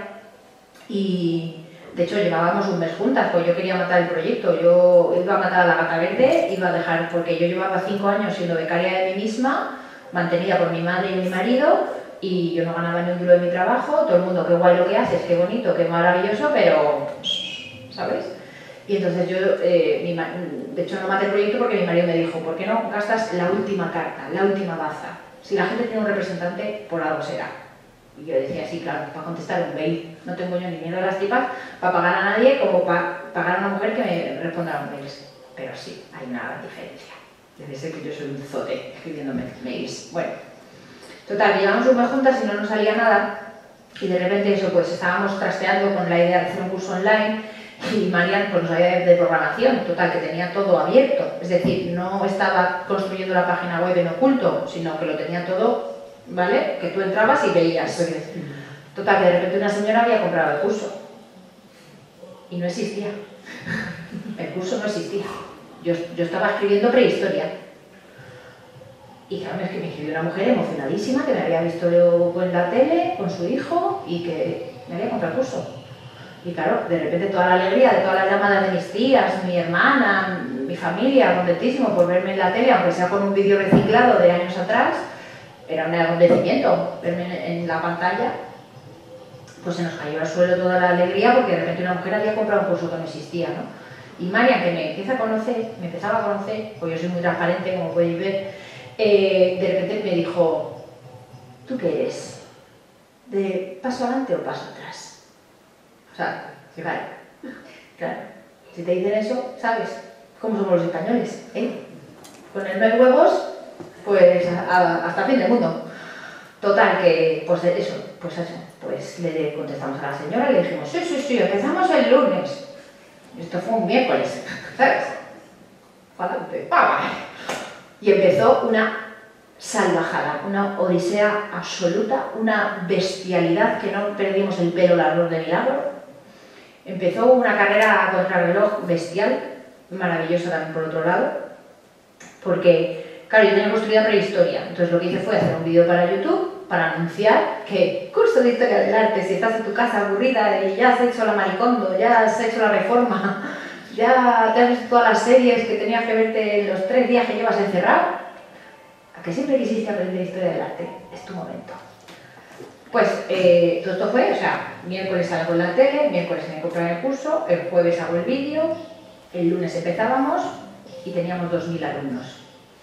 y de hecho llevábamos un mes juntas, pues yo quería matar el proyecto, yo iba a matar a la gata verde, iba a dejar, porque yo llevaba cinco años siendo becaria de mí misma, mantenida por mi madre y mi marido, y yo no ganaba ni un duro de mi trabajo, todo el mundo, qué guay lo que haces, qué bonito, qué maravilloso, pero, ¿sabes? Y entonces yo, eh, mi, de hecho no maté el proyecto porque mi marido me dijo, ¿por qué no gastas la última carta, la última baza? Si la gente tiene un representante, por algo será. Y yo decía, sí, claro, para contestar un mail. No tengo yo ni miedo a las tipas para pagar a nadie como para pagar a una mujer que me responda a un mail. Pero sí, hay una gran diferencia. Debe ser que yo soy un zote escribiendo mails. Bueno, total, llevamos un mes juntas y no nos salía nada. Y de repente eso, pues estábamos trasteando con la idea de hacer un curso online y Marian pues nos había de programación, total, que tenía todo abierto. Es decir, no estaba construyendo la página web en oculto, sino que lo tenía todo, ¿vale? Que tú entrabas y veías. Total, que de repente una señora había comprado el curso y no existía. El curso no existía. Yo, yo estaba escribiendo prehistoria. Y claro, es que me escribió una mujer emocionadísima que me había visto en la tele con su hijo y que me había comprado el curso. Y claro, de repente toda la alegría de todas las llamadas de mis tías, mi hermana, mi mi familia contentísimo por verme en la tele, aunque sea con un vídeo reciclado de años atrás, era un acontecimiento verme en, en la pantalla. Pues se nos cayó al suelo toda la alegría porque de repente una mujer había comprado un curso que no existía, ¿no? Y María, que me empieza a conocer, me empezaba a conocer, pues yo soy muy transparente, como podéis ver, eh, de repente me dijo, ¿tú qué eres? ¿De paso adelante o paso atrás? O sea, claro, claro, si te dicen eso, ¿sabes cómo somos los españoles? ¿Eh? Con el no hay huevos, pues a, a, hasta el fin del mundo. Total, que pues eso, pues eso, pues le contestamos a la señora y le dijimos, sí, sí, sí, empezamos el lunes. Esto fue un miércoles, ¿sabes? Falante, y empezó una salvajada, una odisea absoluta, una bestialidad que no perdimos el pelo largo de milagro. Empezó una carrera contra el reloj bestial, maravillosa también por otro lado, porque, claro, yo tenía construida prehistoria, entonces lo que hice fue hacer un vídeo para YouTube para anunciar que curso de historia del arte, si estás en tu casa aburrida y ya has hecho la maricondo, ya has hecho la reforma, ya te has visto todas las series que tenías que verte en los tres días que llevas encerrado, a que siempre quisiste aprender historia del arte, es tu momento. Pues eh, todo esto fue, o sea, miércoles salgo en la tele, miércoles me compran el curso, el jueves hago el vídeo, el lunes empezábamos y teníamos dos mil alumnos.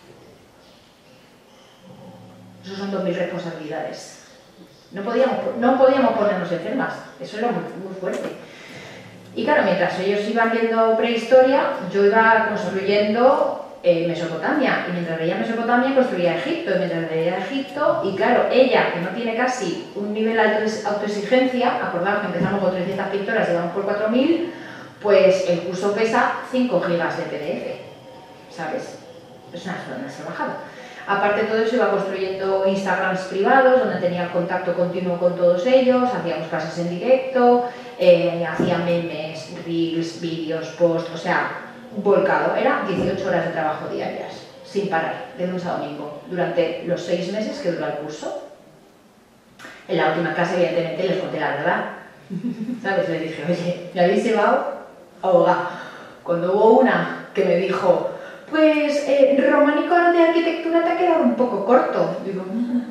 Esos son dos mil responsabilidades. No podíamos, no podíamos ponernos enfermas, eso era muy, muy fuerte. Y claro, mientras ellos iban viendo prehistoria, yo iba construyendo eh, Mesopotamia, y mientras veía Mesopotamia construía Egipto, y mientras veía Egipto, y claro, ella, que no tiene casi un nivel alto de autoexigencia, acordaos que empezamos con trescientas pintoras y vamos por cuatro mil, pues el curso pesa cinco gigas de P D F, ¿sabes? Es una, una salvajada. Aparte de todo eso, iba construyendo Instagrams privados, donde tenía contacto continuo con todos ellos, hacíamos clases en directo, eh, hacía memes, reels, vídeos, posts, o sea, volcado. Era dieciocho horas de trabajo diarias, sin parar, de lunes a domingo, durante los seis meses que dura el curso. En la última clase, evidentemente, les conté la verdad. ¿Sabes? Les dije, oye, me habéis llevado abogada. Cuando hubo una que me dijo, pues eh, románico de arquitectura te ha quedado un poco corto. Digo,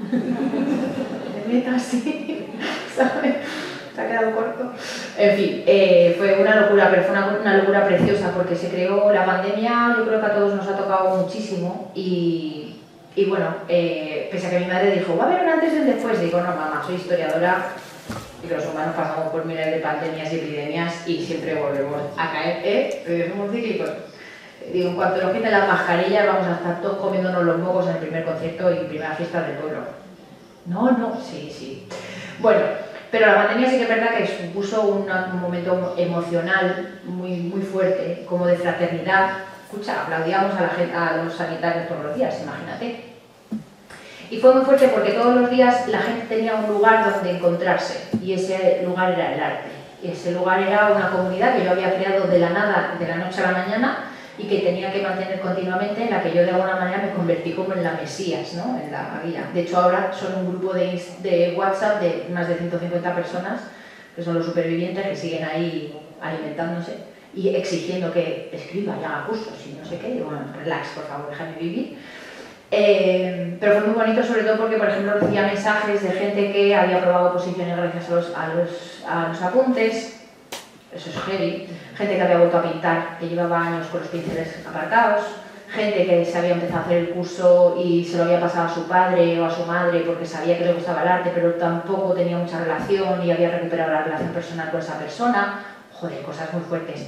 de meta así, ¿sabes? Se ha quedado corto. En fin, eh, fue una locura, pero fue una, una locura preciosa porque se creó la pandemia, yo creo que a todos nos ha tocado muchísimo y, y bueno, eh, pese a que mi madre dijo, va a haber un antes y un después, digo, no mamá, soy historiadora y los humanos pasamos por miles de pandemias y epidemias y siempre volvemos a caer, ¿eh? Pero somos cíclicos. Digo, en cuanto nos quiten las mascarillas vamos a estar todos comiéndonos los mocos en el primer concierto y primera fiesta del pueblo. No, no, sí, sí. Bueno, pero la pandemia sí que es verdad que supuso un, un momento emocional muy, muy fuerte, como de fraternidad. Escucha, aplaudíamos a, la gente, a los sanitarios todos los días, imagínate. Y fue muy fuerte porque todos los días la gente tenía un lugar donde encontrarse y ese lugar era el arte. Y ese lugar era una comunidad que yo había creado de la nada, de la noche a la mañana, y que tenía que mantener continuamente, en la que yo de alguna manera me convertí como en la mesías, ¿no? En la guía. De hecho ahora son un grupo de, de WhatsApp de más de ciento cincuenta personas, que son los supervivientes que siguen ahí alimentándose y exigiendo que escriba y haga cursos y no sé qué. Digo, bueno, relax, por favor, déjame vivir. Eh, pero fue muy bonito sobre todo porque, por ejemplo, recibía mensajes de gente que había probado posiciones gracias a los, a los, a los apuntes. Eso es heavy. Gente que había vuelto a pintar, que llevaba años con los pinceles apartados, gente que se había empezado a hacer el curso y se lo había pasado a su padre o a su madre porque sabía que le gustaba el arte, pero tampoco tenía mucha relación y había recuperado la relación personal con esa persona. Joder, cosas muy fuertes.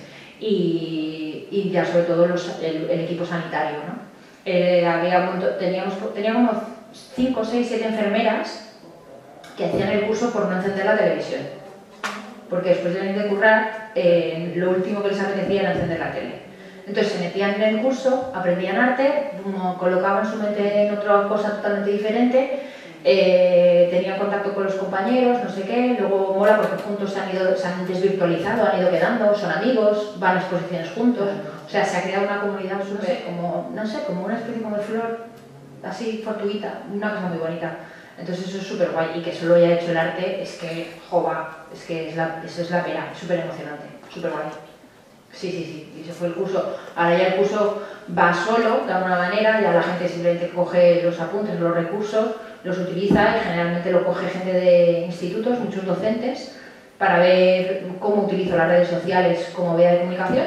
Y, y ya sobre todo los, el, el equipo sanitario, ¿no? Eh, había, teníamos, teníamos cinco, seis, siete enfermeras que hacían el curso por no encender la televisión. Porque después de venir de currar, eh, lo último que les apetecía era encender la tele. Entonces se metían en el curso, aprendían arte, colocaban su mente en otra cosa totalmente diferente, eh, tenían contacto con los compañeros, no sé qué, luego mola porque juntos se han, ido, se han desvirtualizado, han ido quedando, son amigos, van a exposiciones juntos, o sea, se ha creado una comunidad súper, como, no sé, como una especie como de flor, así fortuita, una cosa muy bonita. Entonces eso es súper guay y que solo haya hecho el arte es que, jova, es que es la, eso es la pena, es súper emocionante, súper guay. Sí, sí, sí, y ese fue el curso. Ahora ya el curso va solo, de alguna manera, ya la gente simplemente coge los apuntes, los recursos, los utiliza y generalmente lo coge gente de institutos, muchos docentes, para ver cómo utilizo las redes sociales como vía de comunicación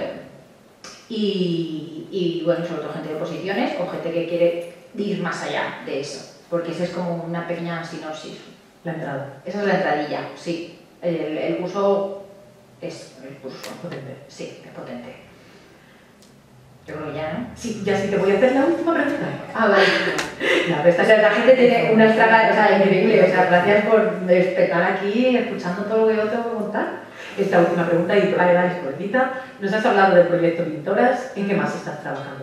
y, y bueno, sobre todo gente de oposiciones o gente que quiere ir más allá de eso, porque esa es como una pequeña sinopsis. La entrada. Esa es la entradilla, sí. El, el curso es el curso. Potente. Sí, es potente. Yo creo que ya, ¿no? Sí, ya sí te voy a hacer la última pregunta. Ah, vale. La de esta O sea, la gente tiene una estraga, o sea, increíble. O sea, gracias por estar aquí escuchando todo lo que yo tengo que contar. Esta última pregunta, y la es cortita. Nos has hablado del proyecto Pintoras. ¿En qué más estás trabajando?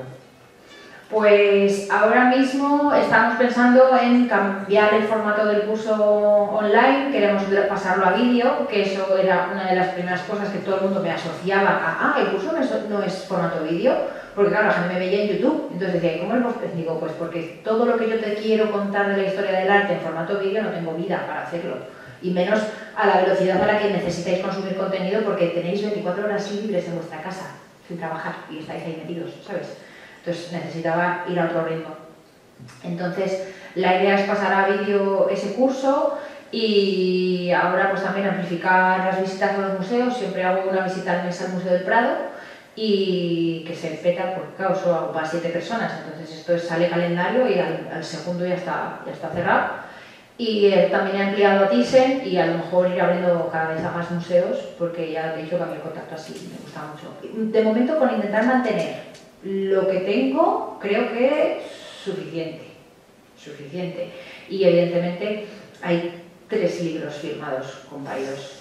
Pues ahora mismo estamos pensando en cambiar el formato del curso online, queremos pasarlo a vídeo, que eso era una de las primeras cosas que todo el mundo me asociaba a, ah, el curso no es, no es formato vídeo, porque claro, la gente me veía en YouTube, entonces decía, ¿cómo hemos? Digo, pues porque todo lo que yo te quiero contar de la historia del arte en formato vídeo no tengo vida para hacerlo, y menos a la velocidad a la que necesitáis consumir contenido porque tenéis veinticuatro horas libres en vuestra casa, sin trabajar, y estáis ahí metidos, ¿sabes? Entonces necesitaba ir a otro ritmo. Entonces la idea es pasar a vídeo ese curso y ahora pues también amplificar las visitas a los museos. Siempre hago una visita al mes al Museo del Prado y que se peta porque claro, solo hago para siete personas. Entonces esto es, sale calendario y al, al segundo ya está, ya está cerrado. Y eh, también he ampliado a Thyssen y a lo mejor ir abriendo cada vez a más museos porque ya he dicho que a mí el contacto así me gusta mucho. De momento con intentar mantener lo que tengo, creo que es suficiente, suficiente. Y evidentemente hay tres libros firmados con Paidós,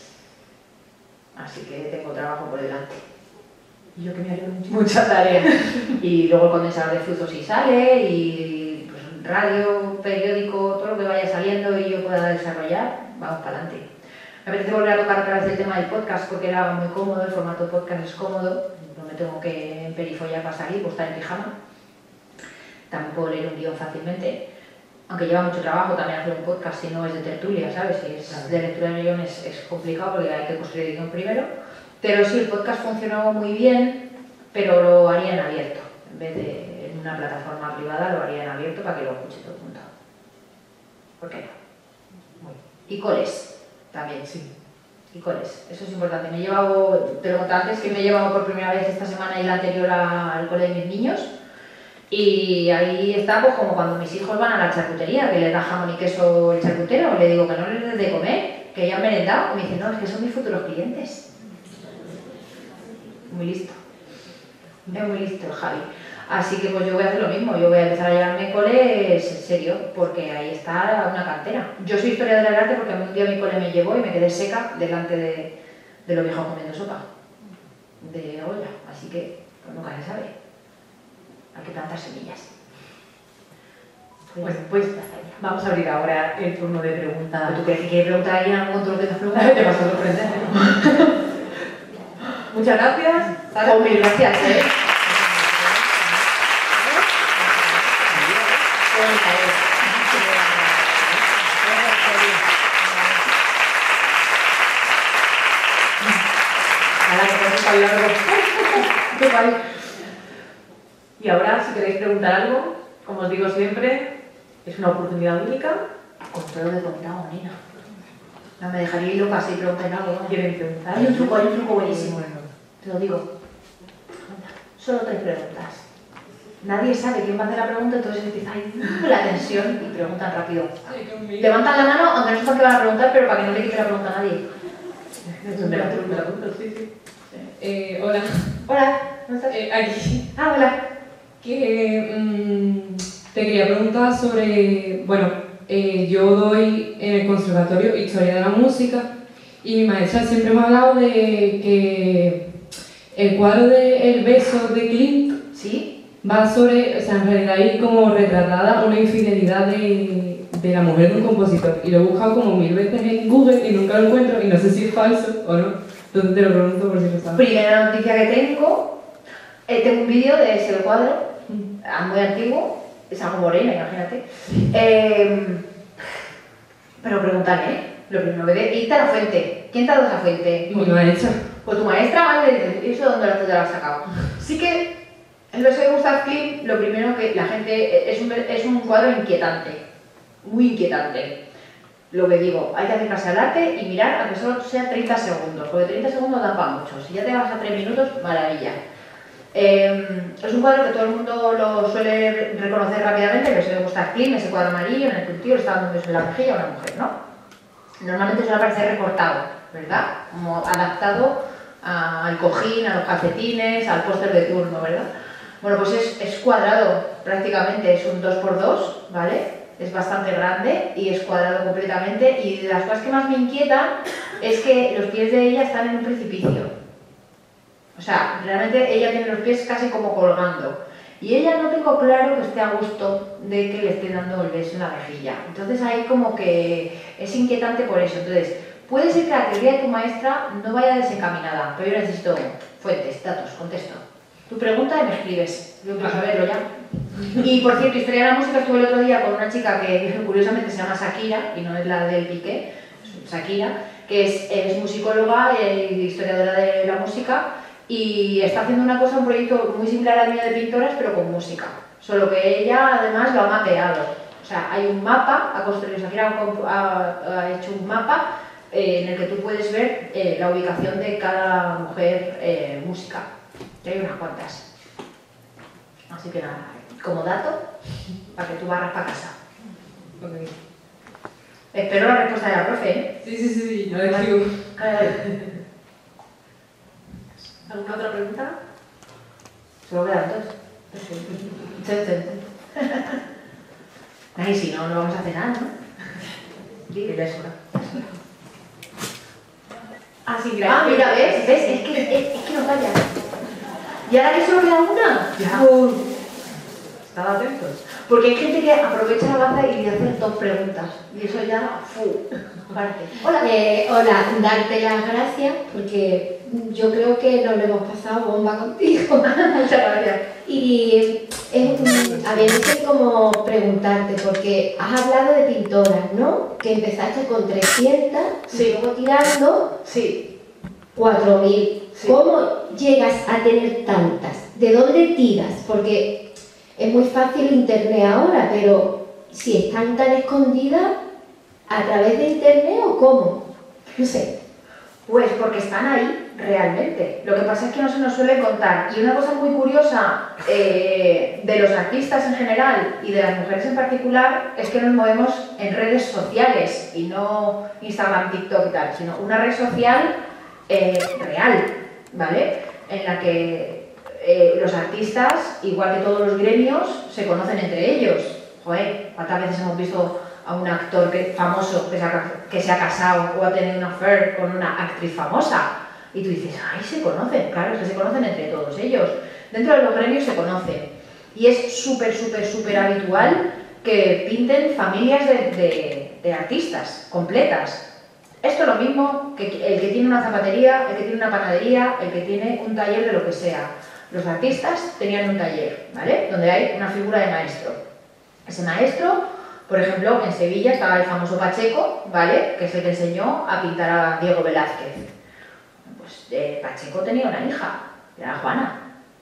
así que tengo trabajo por delante. Y yo que me alegro mucho. Mucha tarea. Y luego el condensador de flujo si sale, y pues, radio, periódico, todo lo que vaya saliendo y yo pueda desarrollar, vamos para adelante. Me apetece volver a tocar otra vez el tema del podcast porque era muy cómodo, el formato podcast es cómodo, no me tengo que emperifollar para salir, pues estar en pijama. También puedo leer un guión fácilmente, aunque lleva mucho trabajo también hacer un podcast si no es de tertulia, ¿sabes? Si es claro. De lectura de guión es, es complicado porque hay que construir el guión primero. Pero sí, el podcast funcionó muy bien, pero lo haría en abierto. En vez de en una plataforma privada, lo haría en abierto para que lo escuche todo el mundo. ¿Por qué no? Y coles. También, sí. Y coles, eso es importante. Me he llevado, te lo contaba antes, que me he llevado por primera vez esta semana y la anterior al cole de mis niños. Y ahí está, pues como cuando mis hijos van a la charcutería, que les da jamón y queso el charcutero, le digo que no les des de comer, que ya han merendado. Y me dicen, no, es que son mis futuros clientes. Muy listo. Es muy listo el Javi. Así que pues yo voy a hacer lo mismo, yo voy a empezar a llevarme coles en serio, porque ahí está una cantera. Yo soy historiadora del arte porque un día mi cole me llevó y me quedé seca delante de, de los viejos comiendo sopa de olla, así que pues nunca se sabe. Hay que plantar semillas. Pues, pues vamos a abrir ahora el turno de preguntas. ¿Tú crees que quiere preguntar a alguien algún otro que te has preguntado? Te vas a sorprender. Muchas gracias. Oh, mil gracias, ¿eh? Y ahora, si queréis preguntar algo, como os digo siempre, es una oportunidad única. Con todo lo que he contado, nena. No me dejaría ir loca si preguntan algo, ¿no? ¿Quieren preguntar? Hay un truco, hay un truco buenísimo. Bueno. Te lo digo. Solo tres preguntas. Nadie sabe quién va a hacer la pregunta, entonces empieza ahí la tensión y preguntan rápido. Levantan la mano, aunque no sepan qué van a preguntar, pero para que no le quite la pregunta a nadie. Me la pregunto, me la pregunto, sí, sí. Eh, hola. Hola, ¿cómo estás? Eh, aquí. Ah, hola. Que mmm, te quería preguntar sobre, bueno, eh, yo doy en el conservatorio Historia de la Música y mi maestra siempre me ha hablado de que el cuadro de El beso de Klimt, ¿sí? Va sobre, o sea, en realidad hay como retratada una infidelidad de, de la mujer de un compositor y lo he buscado como mil veces en Google y nunca lo encuentro y no sé si es falso o no, entonces te lo pregunto por si lo sabes. Primera noticia que tengo, eh, tengo un vídeo de ese cuadro, mm. muy antiguo, es algo morena, imagínate. Eh, pero preguntaré, ¿eh? lo primero que de irte a la fuente. ¿Quién te ha dado esa fuente? Mi maestra. Pues tu maestra, ¿vale? ¿Y eso dónde lo has sacado? Sí que en los de Gustav Klimt, lo primero que la gente, es un, es un cuadro inquietante, muy inquietante. Lo que digo, hay que acercarse al arte y mirar, aunque solo sea treinta segundos, porque treinta segundos dan para mucho. Si ya te vas a tres minutos, maravilla. Eh, es un cuadro que todo el mundo lo suele reconocer rápidamente, que se le gusta Klimt, ese cuadro amarillo en el que un tío le está dando un beso en la mejilla a una mujer, ¿no? Normalmente suele aparecer recortado, ¿verdad? Como adaptado a, al cojín, a los calcetines, al póster de turno, ¿verdad? Bueno, pues es, es cuadrado prácticamente, es un dos por dos, ¿vale? Es bastante grande y es cuadrado completamente, y de las cosas que más me inquietan es que los pies de ella están en un precipicio. O sea, realmente ella tiene los pies casi como colgando. Y ella no tengo claro que esté a gusto de que le esté dando el beso en la mejilla. Entonces ahí como que es inquietante por eso. Entonces, puede ser que la teoría de tu maestra no vaya desencaminada, pero yo necesito fuentes, datos, contexto. Tu pregunta y me escribes. Yo quiero saberlo ya. Y por cierto, historia de la música, estuve el otro día con una chica que curiosamente se llama Shakira, y no es la del Piqué, es Shakira, que es, es musicóloga e historiadora de la música, y está haciendo una cosa, un proyecto muy similar al mío de pintoras, pero con música. Solo que ella además lo ha mapeado. O sea, hay un mapa, ha construido, Shakira ha, ha hecho un mapa eh, en el que tú puedes ver eh, la ubicación de cada mujer eh, música. Y hay unas cuantas. Así que nada, como dato, para que tú barras para casa. Okay. Espero la respuesta de la profe, ¿eh? Sí, sí, sí, sí, yo la escribo. ¿Alguna otra pregunta? Solo quedan dos. Ay, si no, no vamos a hacer nada, ¿no? Dile, ya es hora. Ah, sí, Ah, mira, ¿ves? ¿Ves? Es que, es, es que no falla. ¿Y ahora que solo queda una? Ya. Uh, Estad atentos. Porque hay gente que aprovecha la baza y le hace dos preguntas. Y eso ya, fu, parte. Hola. Eh, hola, darte las gracias porque yo creo que nos lo hemos pasado bomba contigo. Muchas gracias. Y es, mm, a ver, no sé cómo preguntarte, porque has hablado de pintoras, ¿no? Que empezaste con trescientas Sí. y luego tirando Sí. cuatro mil. Sí. ¿Cómo llegas a tener tantas? ¿De dónde tiras? Porque es muy fácil internet ahora, pero si están tan escondidas, ¿a través de internet o cómo? No sé. Pues porque están ahí, realmente. Lo que pasa es que no se nos suele contar. Y una cosa muy curiosa eh, de los artistas en general y de las mujeres en particular es que nos movemos en redes sociales y no Instagram, TikTok y tal, sino una red social eh, real, ¿vale? En la que eh, los artistas, igual que todos los gremios, se conocen entre ellos. Joder, ¿cuántas veces hemos visto a un actor que, famoso que se, ha, que se ha casado o ha tenido una affair con una actriz famosa? Y tú dices, ¡ay, se conocen! Claro, es que se conocen entre todos ellos. Dentro de los gremios se conocen. Y es súper, súper, súper habitual que pinten familias de, de, de artistas completas. Esto es lo mismo que el que tiene una zapatería, el que tiene una panadería, el que tiene un taller de lo que sea. Los artistas tenían un taller, ¿vale? Donde hay una figura de maestro. Ese maestro, por ejemplo, en Sevilla estaba el famoso Pacheco, ¿vale? Que es el que enseñó a pintar a Diego Velázquez. Pues eh, Pacheco tenía una hija, era Juana.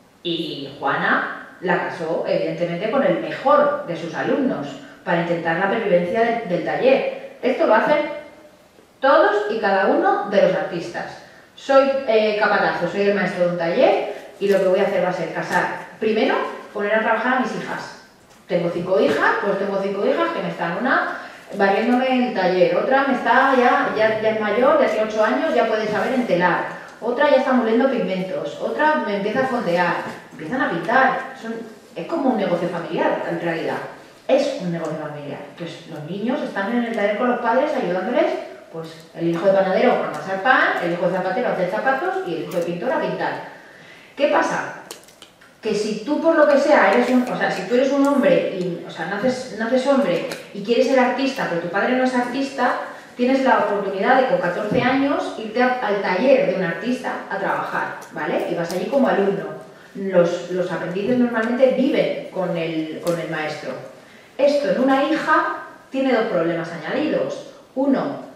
Y Juana la casó, evidentemente, con el mejor de sus alumnos para intentar la pervivencia de, del taller. Esto lo hacen todos y cada uno de los artistas. Soy eh, capatazo, soy el maestro de un taller y lo que voy a hacer va a ser casar. Primero, poner a trabajar a mis hijas. Tengo cinco hijas, pues tengo cinco hijas que me están una barriéndome en el taller, otra me está ya, ya, ya es mayor, ya tiene ocho años, ya puede saber entelar, otra ya está moliendo pigmentos, otra me empieza a fondear, empiezan a pintar. Son, es como un negocio familiar en realidad. Es un negocio familiar. Pues los niños están en el taller con los padres ayudándoles, pues el hijo de panadero a amasar pan, el hijo de zapatero a hacer zapatos y el hijo de pintor a pintar. ¿Qué pasa? Que si tú por lo que sea eres un, o sea, si tú eres un hombre y, o sea, naces, naces hombre y quieres ser artista, pero tu padre no es artista, tienes la oportunidad de con catorce años irte a, al taller de un artista a trabajar, ¿vale? Y vas allí como alumno. Los, los aprendices normalmente viven con el, con el maestro. Esto en una hija tiene dos problemas añadidos. Uno,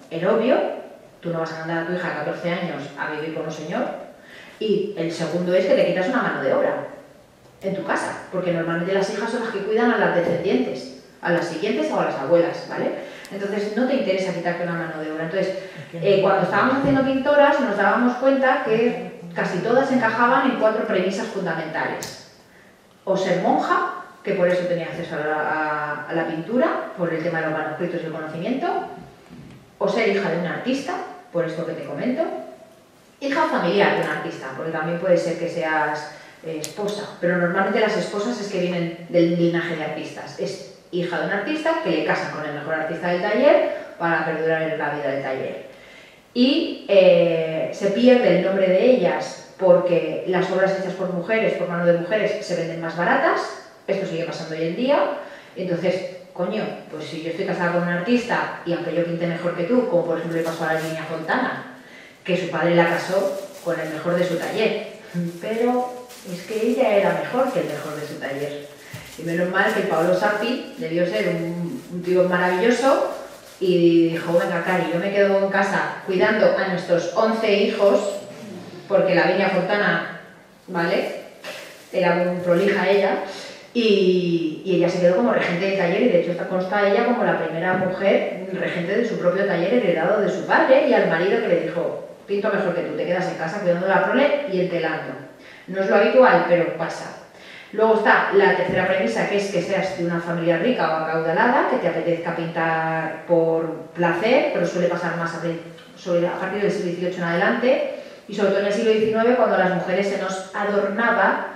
el obvio, tú no vas a mandar a tu hija de catorce años a vivir con un señor. Y el segundo es que te quitas una mano de obra en tu casa, porque normalmente las hijas son las que cuidan a las descendientes, a las siguientes o a las abuelas, ¿vale? Entonces no te interesa quitarte una mano de obra. Entonces, eh, cuando estábamos haciendo pintoras nos dábamos cuenta que casi todas encajaban en cuatro premisas fundamentales. O ser monja, que por eso tenía acceso a la, a, a la pintura, por el tema de los manuscritos y el conocimiento, o ser hija de un artista, por esto que te comento, hija familiar de un artista, porque también puede ser que seas eh, esposa, pero normalmente las esposas es que vienen del linaje de artistas. Es hija de un artista que le casan con el mejor artista del taller para perdurar en la vida del taller. Y eh, se pierde el nombre de ellas porque las obras hechas por mujeres, por mano de mujeres, se venden más baratas. Esto sigue pasando hoy en día. Entonces, coño, pues si yo estoy casada con un artista y aunque yo pinte mejor que tú, como por ejemplo le pasó a la niña Fontana, que su padre la casó con el mejor de su taller, pero es que ella era mejor que el mejor de su taller. Y menos mal que el Paolo Sappi debió ser un, un tío maravilloso y dijo, venga Cari, yo me quedo en casa cuidando a nuestros once hijos, porque la niña Fontana, ¿vale?, era muy prolija ella, y, y ella se quedó como regente del taller y de hecho consta ella como la primera mujer regente de su propio taller heredado de su padre, y al marido que le dijo, pinto mejor que tú, te quedas en casa cuidando la prole y entelando. No es lo habitual, pero pasa. Luego está la tercera premisa, que es que seas de una familia rica o acaudalada, que te apetezca pintar por placer, pero suele pasar más a, sobre, a partir del siglo dieciocho en adelante, y sobre todo en el siglo diecinueve, cuando a las mujeres se nos adornaba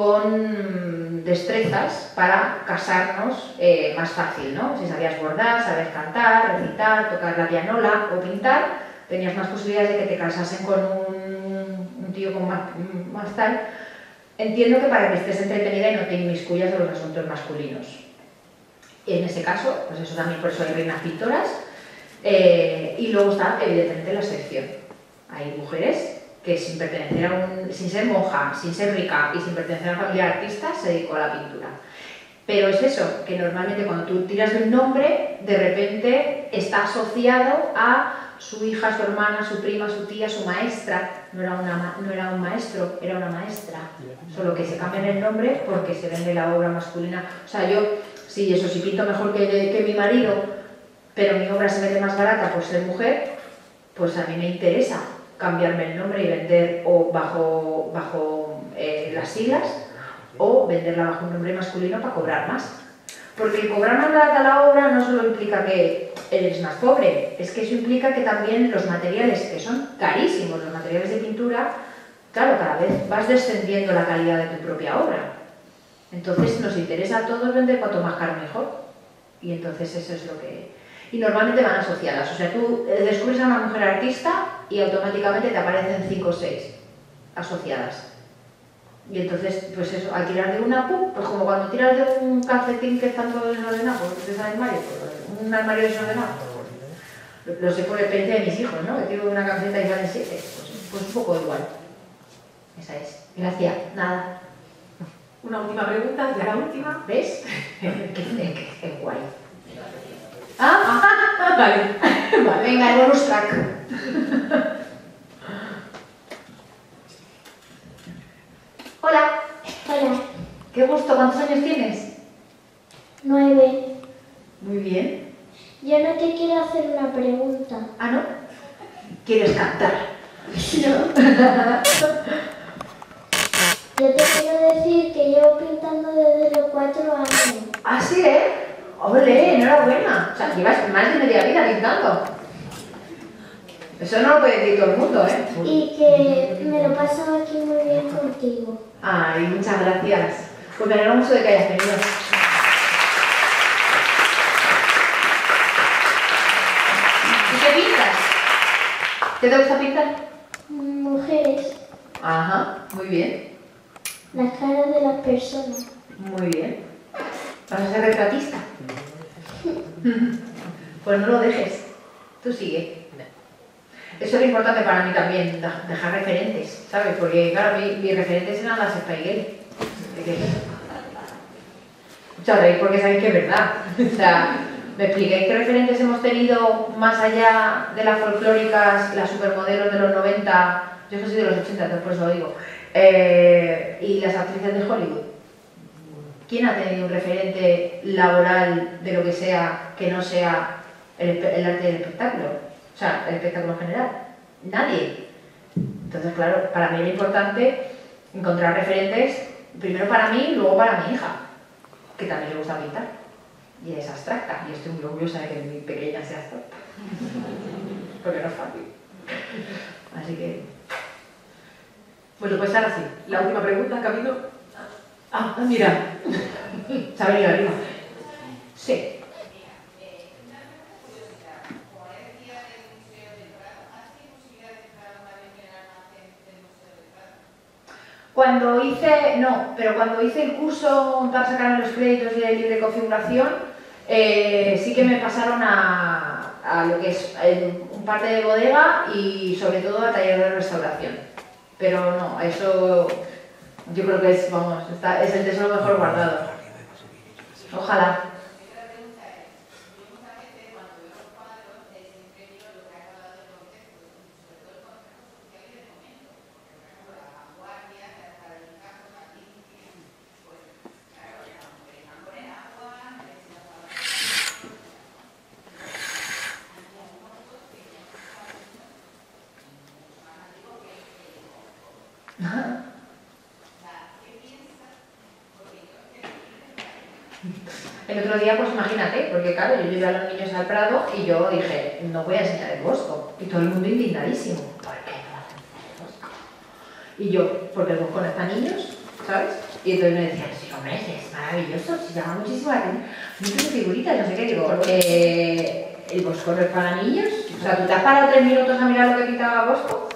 con destrezas para casarnos eh, más fácil, ¿no? Si sabías bordar, sabes cantar, recitar, tocar la pianola o pintar, tenías más posibilidades de que te casasen con un, un tío con más, más tal. Entiendo que para que estés entretenida y no te inmiscuyas de los asuntos masculinos. En ese caso, pues eso también, por eso hay reinas pintoras. Eh, y luego está, evidentemente, la excepción. Hay mujeres que sin pertenecer a un, sin ser monja, sin ser rica y sin pertenecer a una familia de artistas, se dedicó a la pintura. Pero es eso, que normalmente cuando tú tiras de un nombre, de repente está asociado a su hija, su hermana, su prima, su tía, su maestra. No era, una, no era un maestro, era una maestra. Solo que se cambian el nombre porque se vende la obra masculina. O sea, yo, sí, eso, si pinto mejor que, que mi marido, pero mi obra se vende más barata por ser mujer, pues a mí me interesa cambiarme el nombre y vender o bajo, bajo eh, las siglas, o venderla bajo un nombre masculino para cobrar más. Porque el cobrar más barata la obra no solo implica que eres más pobre, es que eso implica que también los materiales, que son carísimos, los materiales de pintura, claro, cada vez vas descendiendo la calidad de tu propia obra. Entonces nos interesa a todos vender cuanto más caro mejor. Y entonces eso es lo que... Y normalmente van asociadas, o sea, tú descubres a una mujer artista y automáticamente te aparecen cinco o seis asociadas. Y entonces, pues eso, al tirar de una, pum, pues como cuando tiras de un calcetín que está todo desordenado, pues te sale armario, pues un armario desordenado. Lo, lo sé por experiencia de mis hijos, ¿no? Que tiro una camiseta y salen siete, pues, pues un poco igual. Esa es. Gracias. Nada. Una última pregunta, ya la última. ¿Ves? qué, qué, qué guay. Ah, ah, vale. Vale. Venga, el bonus track. Hola. Hola. Qué gusto. ¿Cuántos años tienes? Nueve. Muy bien. Yo no te quiero hacer una pregunta. Ah, ¿no? ¿Quieres cantar? No. Yo te quiero decir que llevo pintando desde los cuatro años. Ah, sí, ¿eh? ¡Ole! Enhorabuena. O sea, llevas más de media vida pintando. Eso no lo puede decir todo el mundo, ¿eh? Y que me lo paso aquí muy bien contigo. Ay, muchas gracias. Pues me alegro mucho de que hayas venido. ¿Y qué pintas? ¿Qué te gusta pintar? Mujeres. Ajá, muy bien. Las caras de las personas. Muy bien. ¿Vas a ser retratista? Pues no lo dejes. Tú sigue. Eso es importante para mí también, dejar referentes, ¿sabes? Porque, claro, mis mi referentes eran las Spaigel. Muchas gracias porque sabéis que es verdad. O sea, ¿Me explicáis qué referentes hemos tenido más allá de las folclóricas, las supermodelos de los noventa, yo es que soy de los ochenta, entonces por eso lo digo, eh, y las actrices de Hollywood? ¿Quién ha tenido un referente laboral de lo que sea que no sea el, el arte del espectáculo? O sea, el espectáculo en general. Nadie. Entonces, claro, para mí era importante encontrar referentes, primero para mí y luego para mi hija, que también le gusta pintar. Y es abstracta, y estoy muy orgullosa de que mi pequeña sea abstracta. Porque no es fácil. Así que... Bueno, pues ahora sí, la última pregunta, Camilo. Ah, mira. Se ha venido arriba. Sí. Cuando hice, no, pero cuando hice el curso para sacarme los créditos de libre configuración, eh, sí que me pasaron a, a lo que es el, un parte de bodega y sobre todo a taller de restauración. Pero no, eso yo creo que es, vamos, está, es el tesoro mejor guardado. Ojalá. El otro día, pues imagínate, porque claro, yo llevé a los niños al Prado y yo dije, no voy a enseñar el Bosco. Y todo el mundo indignadísimo. ¿Por qué no hacen el Bosco? Y yo, porque el Bosco no es para niños, ¿sabes? Y entonces me decían, sí, hombre, es maravilloso, se llama muchísimo la atención. Muchas figuritas, no sé qué, digo, porque el Bosco no es para niños. O sea, ¿tú te has parado tres minutos a mirar lo que pintaba Bosco?